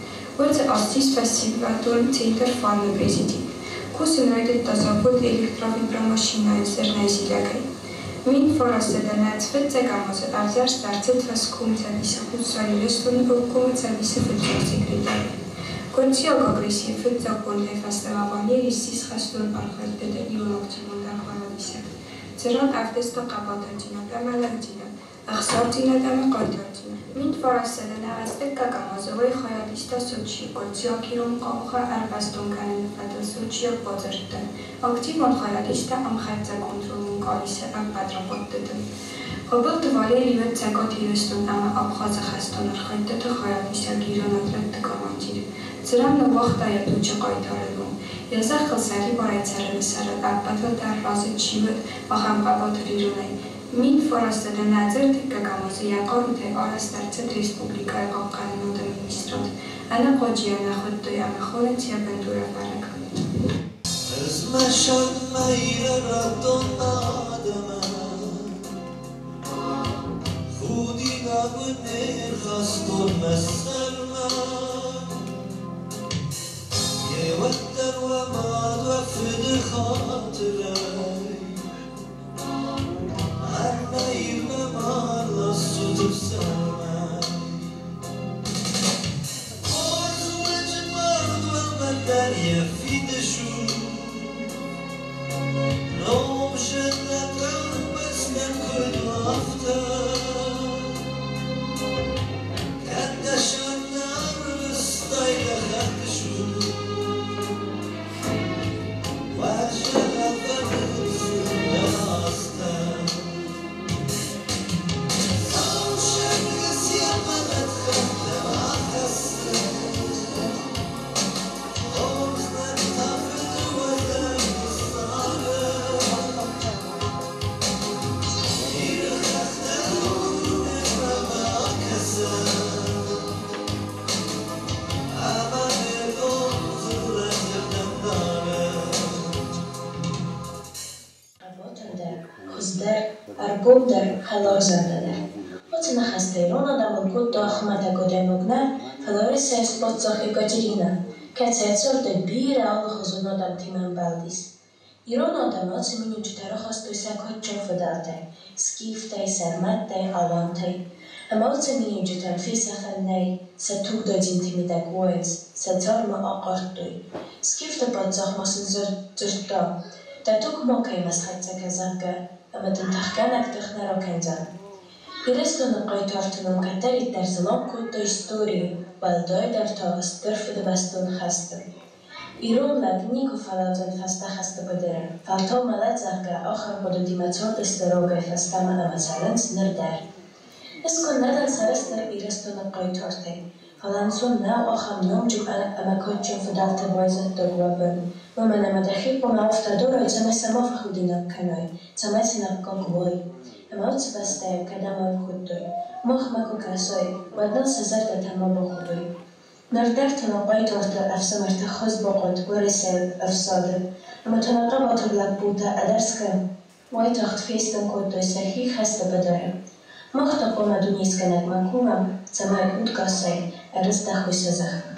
ود آستیس فستیواتون تینتر فان برزیدی Kusin rajdet tasapult elektrovibramaskina zernäisilägi. Min forastede näetsfet tegemused asjars tähtsad vaskuumtsalise kutsali lüstun õkkuumtsalise fütsorsekretari. Kontsiogagressi fütsorkundi fastava vaniris siis khastun arhaitede iunoktimundar kvalabise. Zeran aftesto qabatajina tamalajina. Axsortina tamaqajtajina. Min forastede näetsfet tegemused xayalista sochi kontsiogirun qawqa arbastun kanen Sochiak bozartdan. Aktívan xayalista am xayca kontrolun kalise am padrapottedin. Qabult Valeri vetszegat híröztön ama abxaza xaston arxajtete xayalista gíronatlet kavantyir. Ceramna vaxtaja tucsa qajtarelun. Yazaqil sari barajtsarele sarad abbatal dar razit sivet aham qabatrironai. Min forastede nadzertikke gamoze yaqarute arastarcet respublikai qaqqalinode ministrat. Ana qojiana xuddoy ama xolentia bentura farag. Ezmeshan meyre radon ademe Khudi gabne khaston meselme Yevetter ve mad ve fıdı hatırey Her meyre marla sudur sermey Arzu ecmad ve meder yefide şu نوم شدت بس نكل وافتا كدش النار استيل خدشو وشغف الزناستا صوت شكل سيما Arbunder halozandada. Ocena hasterona da mulkut ahmata godemogna, falorese spotzochi gatirina, kacetsor de bira alhozuna da timan baldis. Irona da noci minu čitarohostu sakotčo fodate, skifte, sarmate, alante. Emoce minu čitar fisachanei, sa tuk do intimida gues, sa zorma aqartui. Skifte potzoch mosen zurto, da tuk mokei mashatsa kazaka, أما تنتحكانك تخنر وكنزان. إرستو نقاي تارتنم كتاري ترزلون كنتو إستوري والدوي دارتو استرف دبستون خستم. إيرون لدنيكو فلازن فستا خست بدرن. فالتو ملات زهجا آخر بدو ديماتور استروغي فستا منا مثلا نردار. اسكن ندن سرستر إرستو نقاي تارتي. فلانسون ناو آخر نومجم أما كوتشن فدالت بويزت دوغوابن. ومن مدخيكو ما افتادورو زمي سمافا خودينا كناي. سماسنا كوكوي. أما أتبستايم كدامو خودوي. مخمكو كاسوي. ودن سزرد تما بخودوي. نردرت نقاي تارتا أفسمرت خز بقود ورسال أفسادر. أما تنقبط اللبوتا أدرسكا. واي تخت فيستن كودوي سرحي خست بدارم. مختا قوما دونيس كانت مكوما سماي أودكاساي أرزدخوي سزخنا.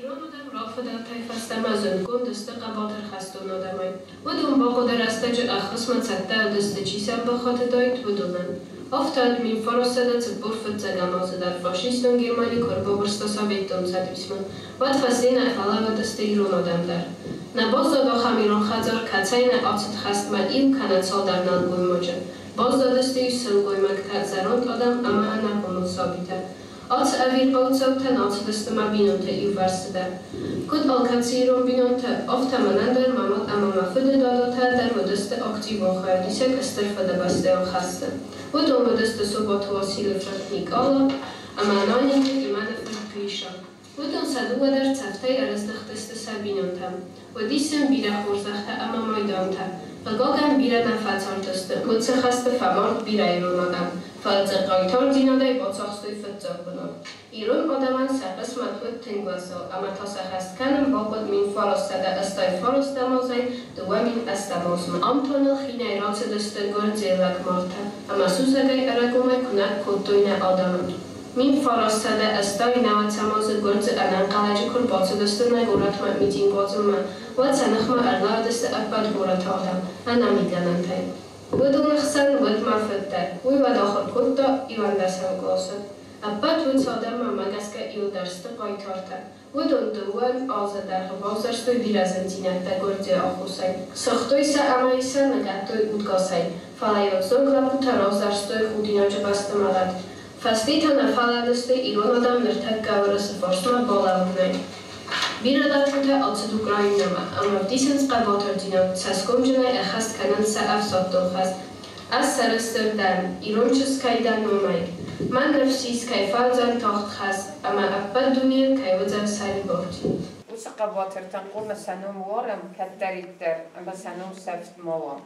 فداتای فستمازون کن دست قباطر خستون آدمای و دون با قدر استج اخص من سده و دست چیسم بخاطر دایت ودونن افتاد می فرستاده زبور فتزگمازه در فاشیستون گرمانی کربا برستا سابیتون سدویسمون و تفسین افعلا و دست ایرون آدم در نباز دادا خمیرون خزار کتسین آتت خست من این کند سال در نالگوی مجن باز دادسته ایش سلگوی مکتر زراند آدم اما نکنون ثابته آت اویر قلتسوتن آت دست ما بینونته ایو ورسده کد آلکاتسیرون بینونته افتا منندر مامد اما مفده داداته در و دست اکتیو خیالیسک استرفده بسته و خسته و دون و دست صبات واسیل فرقنیک آلا اما نانی که ایمان فرقیشا و دون صدوه در تفته ارزدخت دست سر بینونته و دیسم بیره خورزخته اما مایدانته و گاگم بیره نفتار دسته و چه خسته فمارد بیره ایرون آدم فالزر قایتار دیناده با ساختوی فتزار کنم. ایرون آدمان سرقس مدود تنگوزا اما تا سخست کنم با خود مین فارستده استای فارستمازای دوامین استمازم. امتانل خینه ایرانس دسته گرد زیلک مارته اما سوزگای ارگومه کند کدوین آدمان. مین فارستده استای نوت سماز گرد انان قلج کل باز دسته نگورت من میتین بازم من و تنخم ارلا دسته ابد گورت آدم انا میدنن تایم. ودون خسن ود مفته وی و داخل کتا ایوان دستم گاسد. ابد ود سادم مگس که ایو درست قایتارته. ودون دوان آزد در خبازرستوی بیرزنتینت دگرد آخوسای. سختوی سه امایی سه نگهتوی اودگاسای. فلایوت زنگ لپو ترازرستوی خودینا چه بسته ملد. فستی تا نفلدسته ایران آدم نرتک گورس فارسما بالا بکنه. بیردارفته آلسد اوکراینما اما دیسنس قباطر دینات سسکم جنای اخست کنن سه افساد دوخست از سرستردن ایران چسکایدن ممای من نفسیس که فالزن تاخت خست اما ابد دنیا که وزن سری بارتی وش قباطر تنقوم سنوم وارم کدرید در اما سنوم سفت موام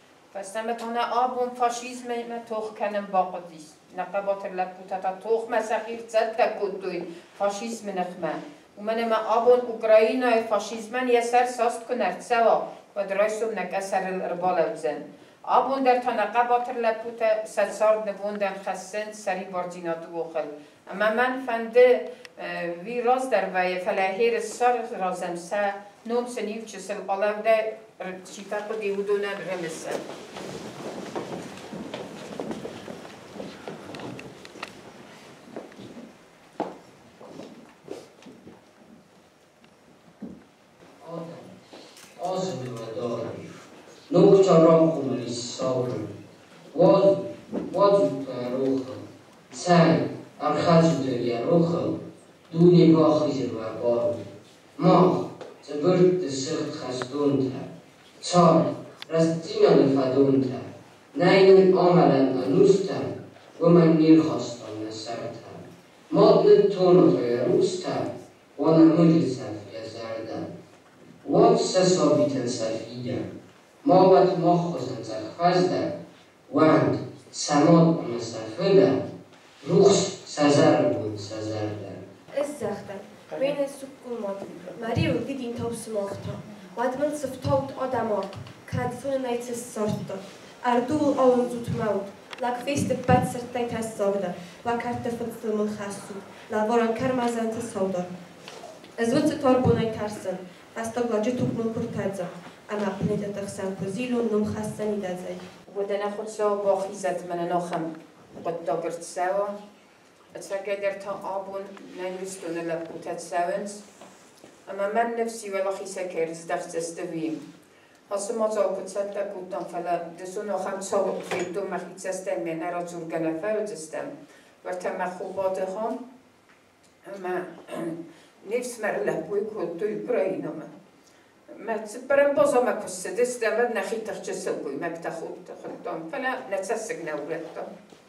فستمتونه آبون فاشیزم ما توخ کنم باقدیس نقباطر لپوتا تا توخ مساقیر زد تکودوی فاشیزم نخمه ومن ما آبون اوکراینای فاشیزمن یه سر ساست کنرد سوا و درایستم نک اثر الاربال بزن. آبون در تا نقباطر لپوتا ست سارد نبوندن خستن سری باردینات بوخل. اما من فنده وی راز در وی فلاهیر سر رازم سا نوم سنیو چسل قلم ده چیفق دیودونن رمسن. آزمی و داری نوکتا رام خونی ساورم وازو تا روخم سعی ارخازو تا روخم دونی باخیزر و بارم ما زبرد سخت خستون تا چار رستیمان فدون تا نینن آملن انوستن و من نیر خواستم نسر تا Modny tono to ja usta, ona myli safia zarda. Łot se sobie ten safia, mołat mocho za chwazda, łand samotna safyda, ruch sazarbun sazarda. الزخدة بين السكومات مريو قدين توس مختا وادمن سفتوت أدمات كادفون نيت الصرطة أردول أول زوت موت لك فيست باتسر تيت الصودة وكارت فتسلم الخاسو لوران كرمازان الصودة أزوت توربو نيتارسن فاستغلا جتوك من كورتازا أما بنيت تخسان كوزيلو نم خاصني دازي ودنا خود سو باخیزت من نخم قد داگرت سوا اتفقدر تا آبون نگرستون لبوتت سوانس اما من نفسي ولا خيسا كيرز دخت استويم هاسو ما زاوكت ستا كوتان فلا دسونو خم صاوك فيدو مخيط سستم من ارا زورگنا فرودستم ورتا مخوبات خام اما نفس مر لبوي كوتو يبراينا ما تبرم بازا ما كسدستم و نخيط تخجسل بوي ما بتخوت خلطان فلا نتسسق نورتا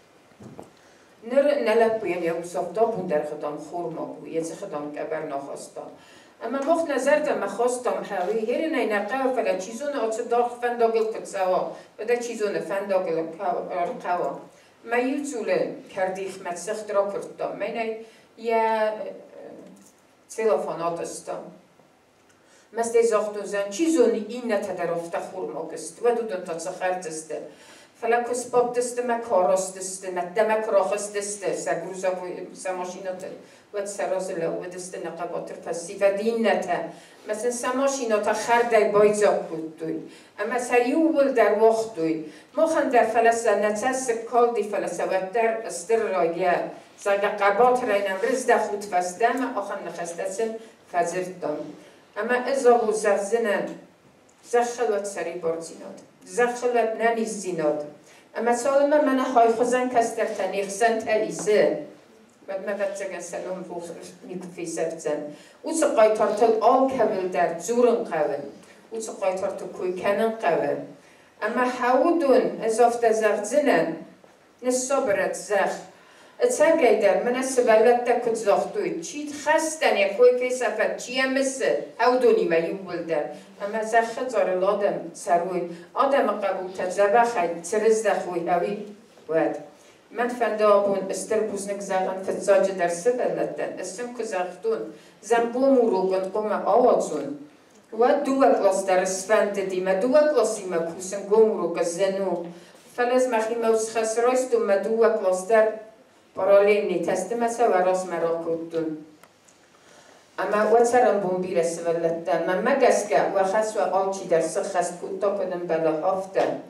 نلبوين يوم صفتا بوندر خدام خورما بو يزي خدام كبر نخواستا اما مخت نظرتم خواستم هاوی هر نینقه فلا چیزون آت داخل فنداگل کتسوا و ده چیزون فنداگل قوا ما یوتوله کردیخ متسخت را کردم من یه تلفنات استم مثل زاختو زن چیزون این نتدرفت خورما کست و دودن تا تسخرت است فلا کسباب دسته ما کاراست دسته ندمک راخست دسته سگروزا سماشینات و سراز لو و دسته نقابات پسی و دین نتا مثلا سماشینات خرده بایزا بود دوی اما سریوبل در وقت دوی ما خان در فلسه نتاس کال دی فلسه و در استر رایه زاگ قبات راینم رز دخوت فستم آخان نخستسن فزردم اما ازابو زخزنن زخلوت سری بارزینات زخلوت ننیز زیناد اما سالما من های خوزن کستر تنیخسن تلیسه بعد ما بتجن سلام فوق میکفی سرتن او سقایتار تل آل کول در زورن قول او سقایتار تو کوی کنن قول اما حودون اضافه زخزنن نصبرت زخ اتساقی در من سبلت تکت زختوی چیت خستن یا کوی که سفت چیه مثل حودونی میول در اما زخ زار الادم سروی آدم قبول تجربه خیلی ترز دخوی هوی بود من فندابون استر بوزنک زغن فتزاج در سبلتن استم که زختون زنبوم روگن قوم آوازون و دو کلاس در اسفند دیمه دو کلاسی ما کوسن گم روگ زنو فلز مخی موز خسرایست و دو کلاس در پارالیم نیتسته مثلا و راست مرا کردون اما و سرم بومبیر سبلتن من مگسکه و خس و آلچی در سخست کتا کنم بلا هافتن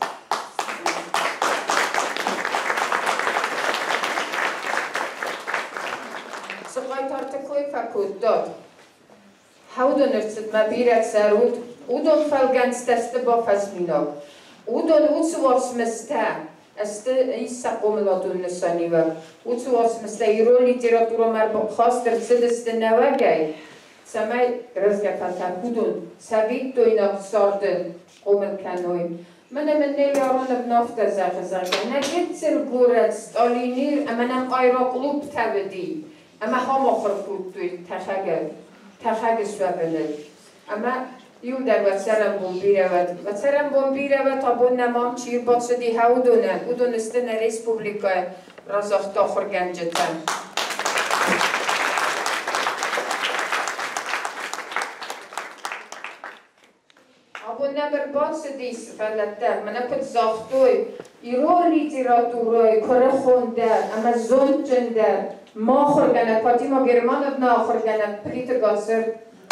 فکود داد. هودون ارتد مبیرت سرود. اودون فلگنس دست با فزمیناگ. اودون اوتسواس مسته. است ایسا قوملاتون نسانی و اوتسواس مسته ایرو لیتراتورا مربا خواست ارتد است نوگی. سمای رزگه فلتن هودون سوید دوینا ساردن قومل کنوی. من نیاران بنافت زغزغه. نگید سرگورت ستالینیر امنم آیرا قلوب تبدی. اما هم آخر بود توی تخگ سوابنه اما یو در وسرم بومبی رود تا بون نمام چیر باد شدی هودونن او دونستن ریسپوبلیکای رازاخت آخر گنجتن آبون نمر باد شدی سفلتر من اکت زاختوی ایرو لیتراتوروی کره خوندر اما زونچندر ما خورگنه پاتی ما گرمان ابنا خورگنه پریت گاسر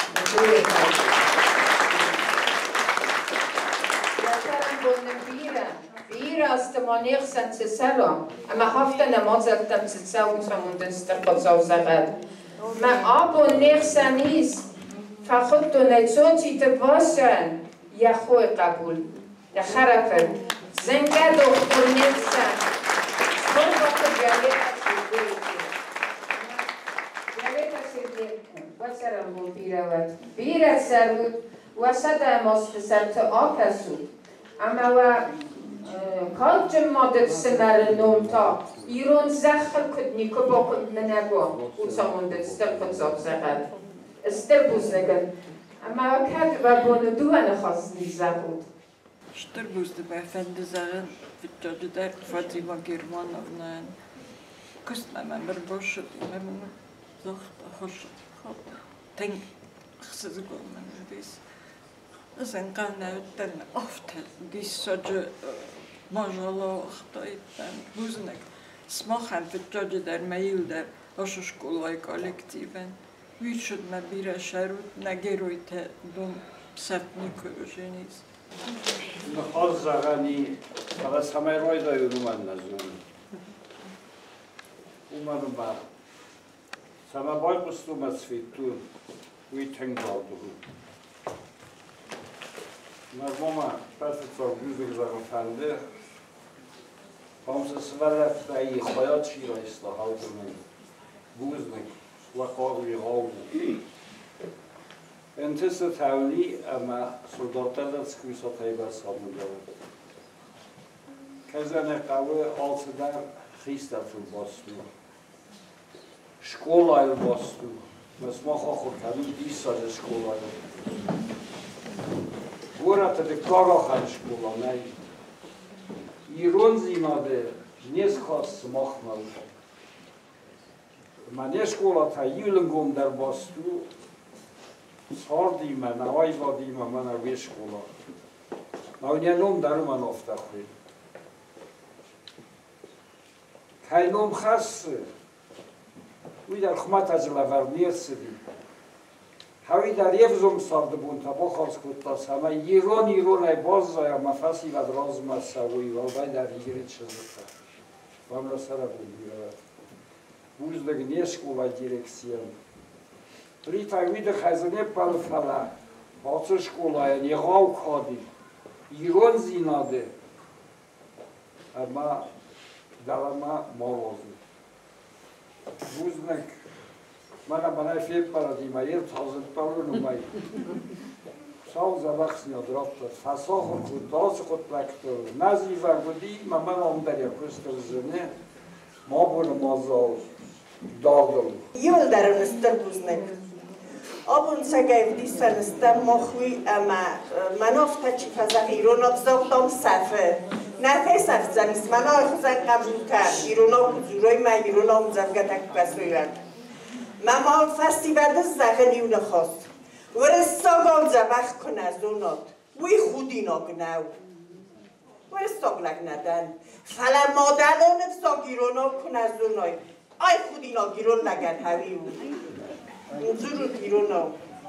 بیره استمانیخ سن سسرم اما هفته نماز اتم سسرم سموندن سترقل زوزغد ما آبو نیخ سنیز فخود تو نیتون چیت باشن یا خوی قبول یا خرفن زنگه دختر نیخ سن خود وقت جلیت وسرم بود بیرت سر بود وسط ماست سر تا آکسود اما و Kalcım madır sımarı nomta. İron zahır kudni kubokun menego. Uçamındır stırpın zobzağır. Stır buznegan. Ama kad ve bunu duvanı khasni zahud. Stır buzdu beyefendi zağın. Vicacı der Fatima Germanovna. Kısmemem bir boşu diyemem. Zahda hoş. Tenk. Xsızı olmanı biz. Sen kanavdan ofta disacı majala xtaydan buznek. Smahan vicacı der mail der hoş şkolay kolektiven. Vücuduna bir aşarut nageroyte dum sapni kujeniz. Nahaz zagani kada samayroy da yuruman lazım. Umarım var. Sama boy kustuma svitu. We think about it. Mas mama, perfect for music zagafande. Vamos svala fai hayat shira islahatun. Buznek waqawi qawl. Entese tawli ama soldatlar skvisatay bas hamudar. Kazana qawi altıdan xistaful bastu. Şkolayl bastu. Mesmaha khurkani 20 sal şkolayl. Город это Карахан школа, най. Ирон зимаде несколько смахнул. Мане школа та юлгом дар басту. Сардима, навай вадима мана ве школа. Навняном дар ман офтахи. Кайном хас. Уй дар хмат ажла варнерсди. Hawi dar jewzum sardbun ta bochals kutas ama iron ay bozza ama fasi vad rozma sawi walbay dar igrit shazta. Vam la sara bula. Buz da gnieshkola direksiyon. Rita vide khazane pal fala. Otsu shkola ni gaw khadi. Iron zinade. Ama dalama morozi. Buznek Mana fie paradigma, 1000 paru numai. Sau zabaxnia dropta, fasoho cu dosu cu tractor. Naziva gudi, mama omdaria questo zene. Mobul mozol dodol. Yul darun strbuznek. Obun sagav disan star mokhwi ama manofta chi fazaq ironov zogdom safe. Nafes afzanis mana khuzan qabulta ironov zuroy ma ironov zavgatak pasoyan. Mama festival زغنیون خواست. ورستاگال زبخ کن از اونات. وی خودی نگناو. ورستاگلک ندن. فلا مادران افساگیرونا کن از اونای. آی خودی نگیرون لگن هویو. منظور گیرونا.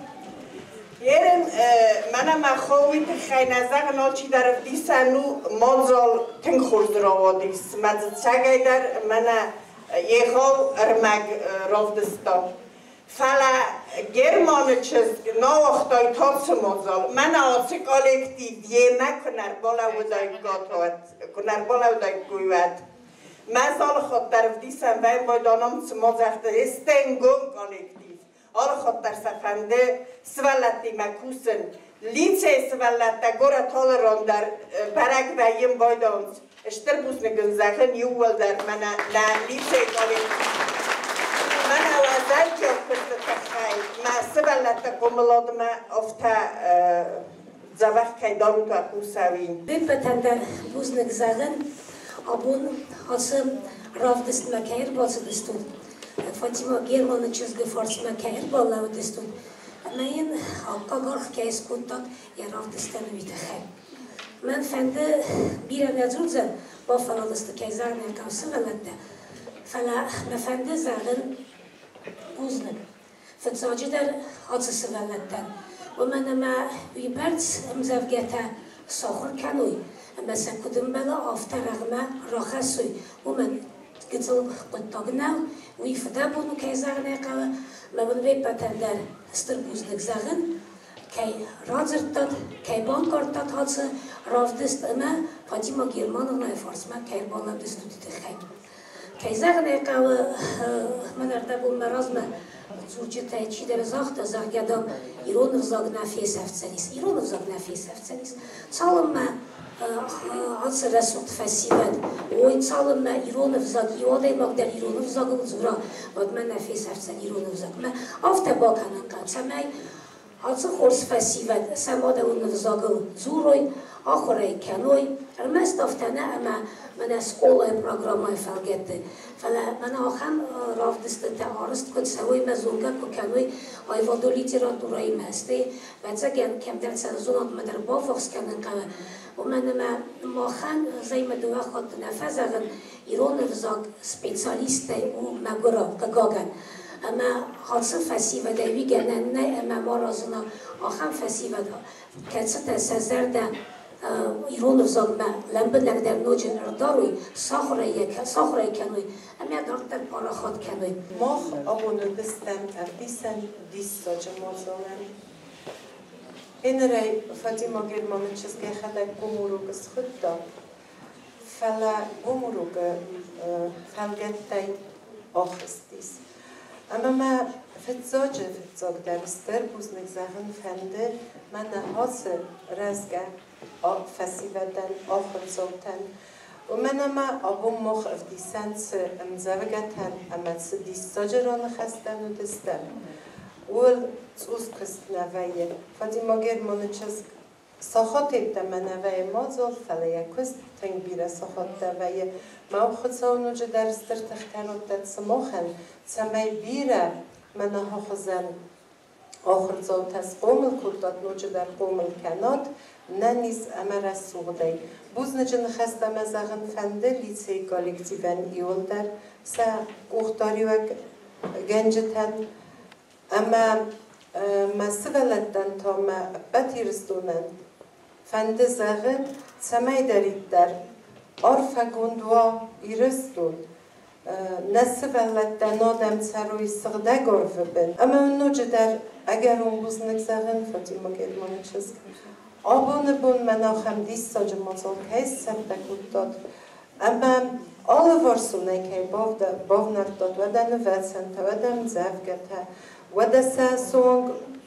یرم منم خواهی تخیل نزاق نالچی درف دیسنو مانزال تنگ خورد راوادیس. مزد چگه در منم Jechał armag rovdesta. Fala Germaniczes naochtoj tocmozol. Mana oce kolektiv jema konar bola udaj gotot, konar bola udaj kuivat. Mazal khotar vdisam vay boydanom cmozafte estengum kolektiv. Al khotar safande svalati makusen. Lice svalata gora tolerandar Paraguayim boydons. Strbusne gönzachen juwel dar mana na lice kolektiv. Mana wazalki ofta takhay. Ma svalata komolodma ofta zavakh kaydaru to akusavin. Bepatanda buzne gzagen abun asım ravdist makair basıdistun. Fatima Germanı çizgi fars makair ballavdistun. Mayin akagar keys kuntat ya ravdistan vitakhay. من فنده بیرم یادروزن با فلالست که زن کاوسه ولده فلا مفنده زن بوزن فتزاجی در آتش ولده و من ما ویبرد مزوجته ساخر کنوی مثلا کدوم بلا آفتر رغم راخسوی و من گذل قطعنا ویفده بونو که زن قوا من ویپتن در استر بوزنک زن کی رازرتاد کی بانکارتاد هاتس رافدست اما فاطمه گرمانونا فارسما کی بالادست دیده خی کی زغنه قوا من ارتبو مرازم Zurcitay chi der zacht zagedam ironov zag nafis afcelis. Ironov zag nafis afcelis. Çalım Anse result festival. Oy çalım ironov zag yoday magdal ironov zag zura. Vad men nafis afcel ironov zag. Ma after bakanan katsamay Anse horse festival samada unov zag zuroy. آخره کنوی ارمست دفتنه اما من اسکول پروگرام فلگته فلا من آخام رفت دست آرست کد سوی مزونگا کو کنوی آیوادو لیتراتورای مسته بعد گن کم در سرزونات مدر بافوکس کنن که و من ما خان زي ما دو خود نفذ اغن ایران وزاق سپیسالیسته و مگورا کگاگن اما حادثه فسیوه دوی گنن نه اما ما رازونا آخام فسیوه دا کتسه تسزر ده ایران وزاق ما لنبنک در نوجن ارداروی ساخره کنوی اما دارتن پارا خود کنوی ماخ آبونه دستم افیسن دیستا جمازانن این رای فاطمه گرمانه چیزگه خدک گمروگس خود دا فلا گمروگ فلگتای آخستیس اما ما فتزاج در بوزنک زهن فنده من نهاسه رزگه فسیودن آخر زوتن و من اما آبون مخ افدیسن سه امزرگتن اما سه دیستاجران خستن و دستن ول سوز کست نویه فاطمه گرمانه چیز ساخت ایبتا من نویه مازال فلیه کست تنگ بیره ساخت نویه ما خود ساونو جه درستر تختنو داد سماخن سمی بیره من ها خزن آخر زوت از قومل کرداد نوجه در قومل کناد ننیز امر از سوغدهی بوز نجن خستم از اغن فنده لیسه کالکتیون ایول در سا گوختاری و گنجتن اما مسئولتن تا ما بطیرستونن فنده زغن سمای دارید در عرف گندوا ایرستون نسئولتن آدم سروی سغده گرفه بین اما اونو جدر اگر اون بوز نگزغن فاطمه گرمانه چیز آبونه بون من آخم دیستا جمازال که سبته کود داد اما آل ورسونه که باو نرداد و دن وزن تا و دن زفگته و دسته سونگ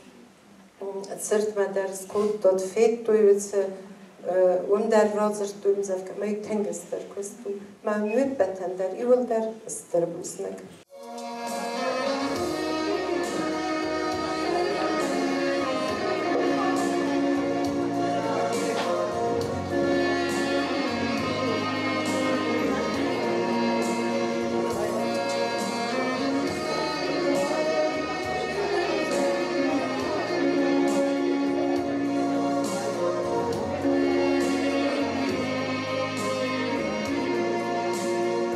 سرت من درس کود داد فید توی ویسه اون در رازر توی مزفگه ما یک تنگ استر کستو ما نوید بتن در ایول در استر بوزنگ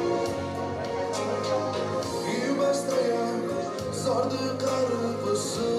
Sardı karı fısır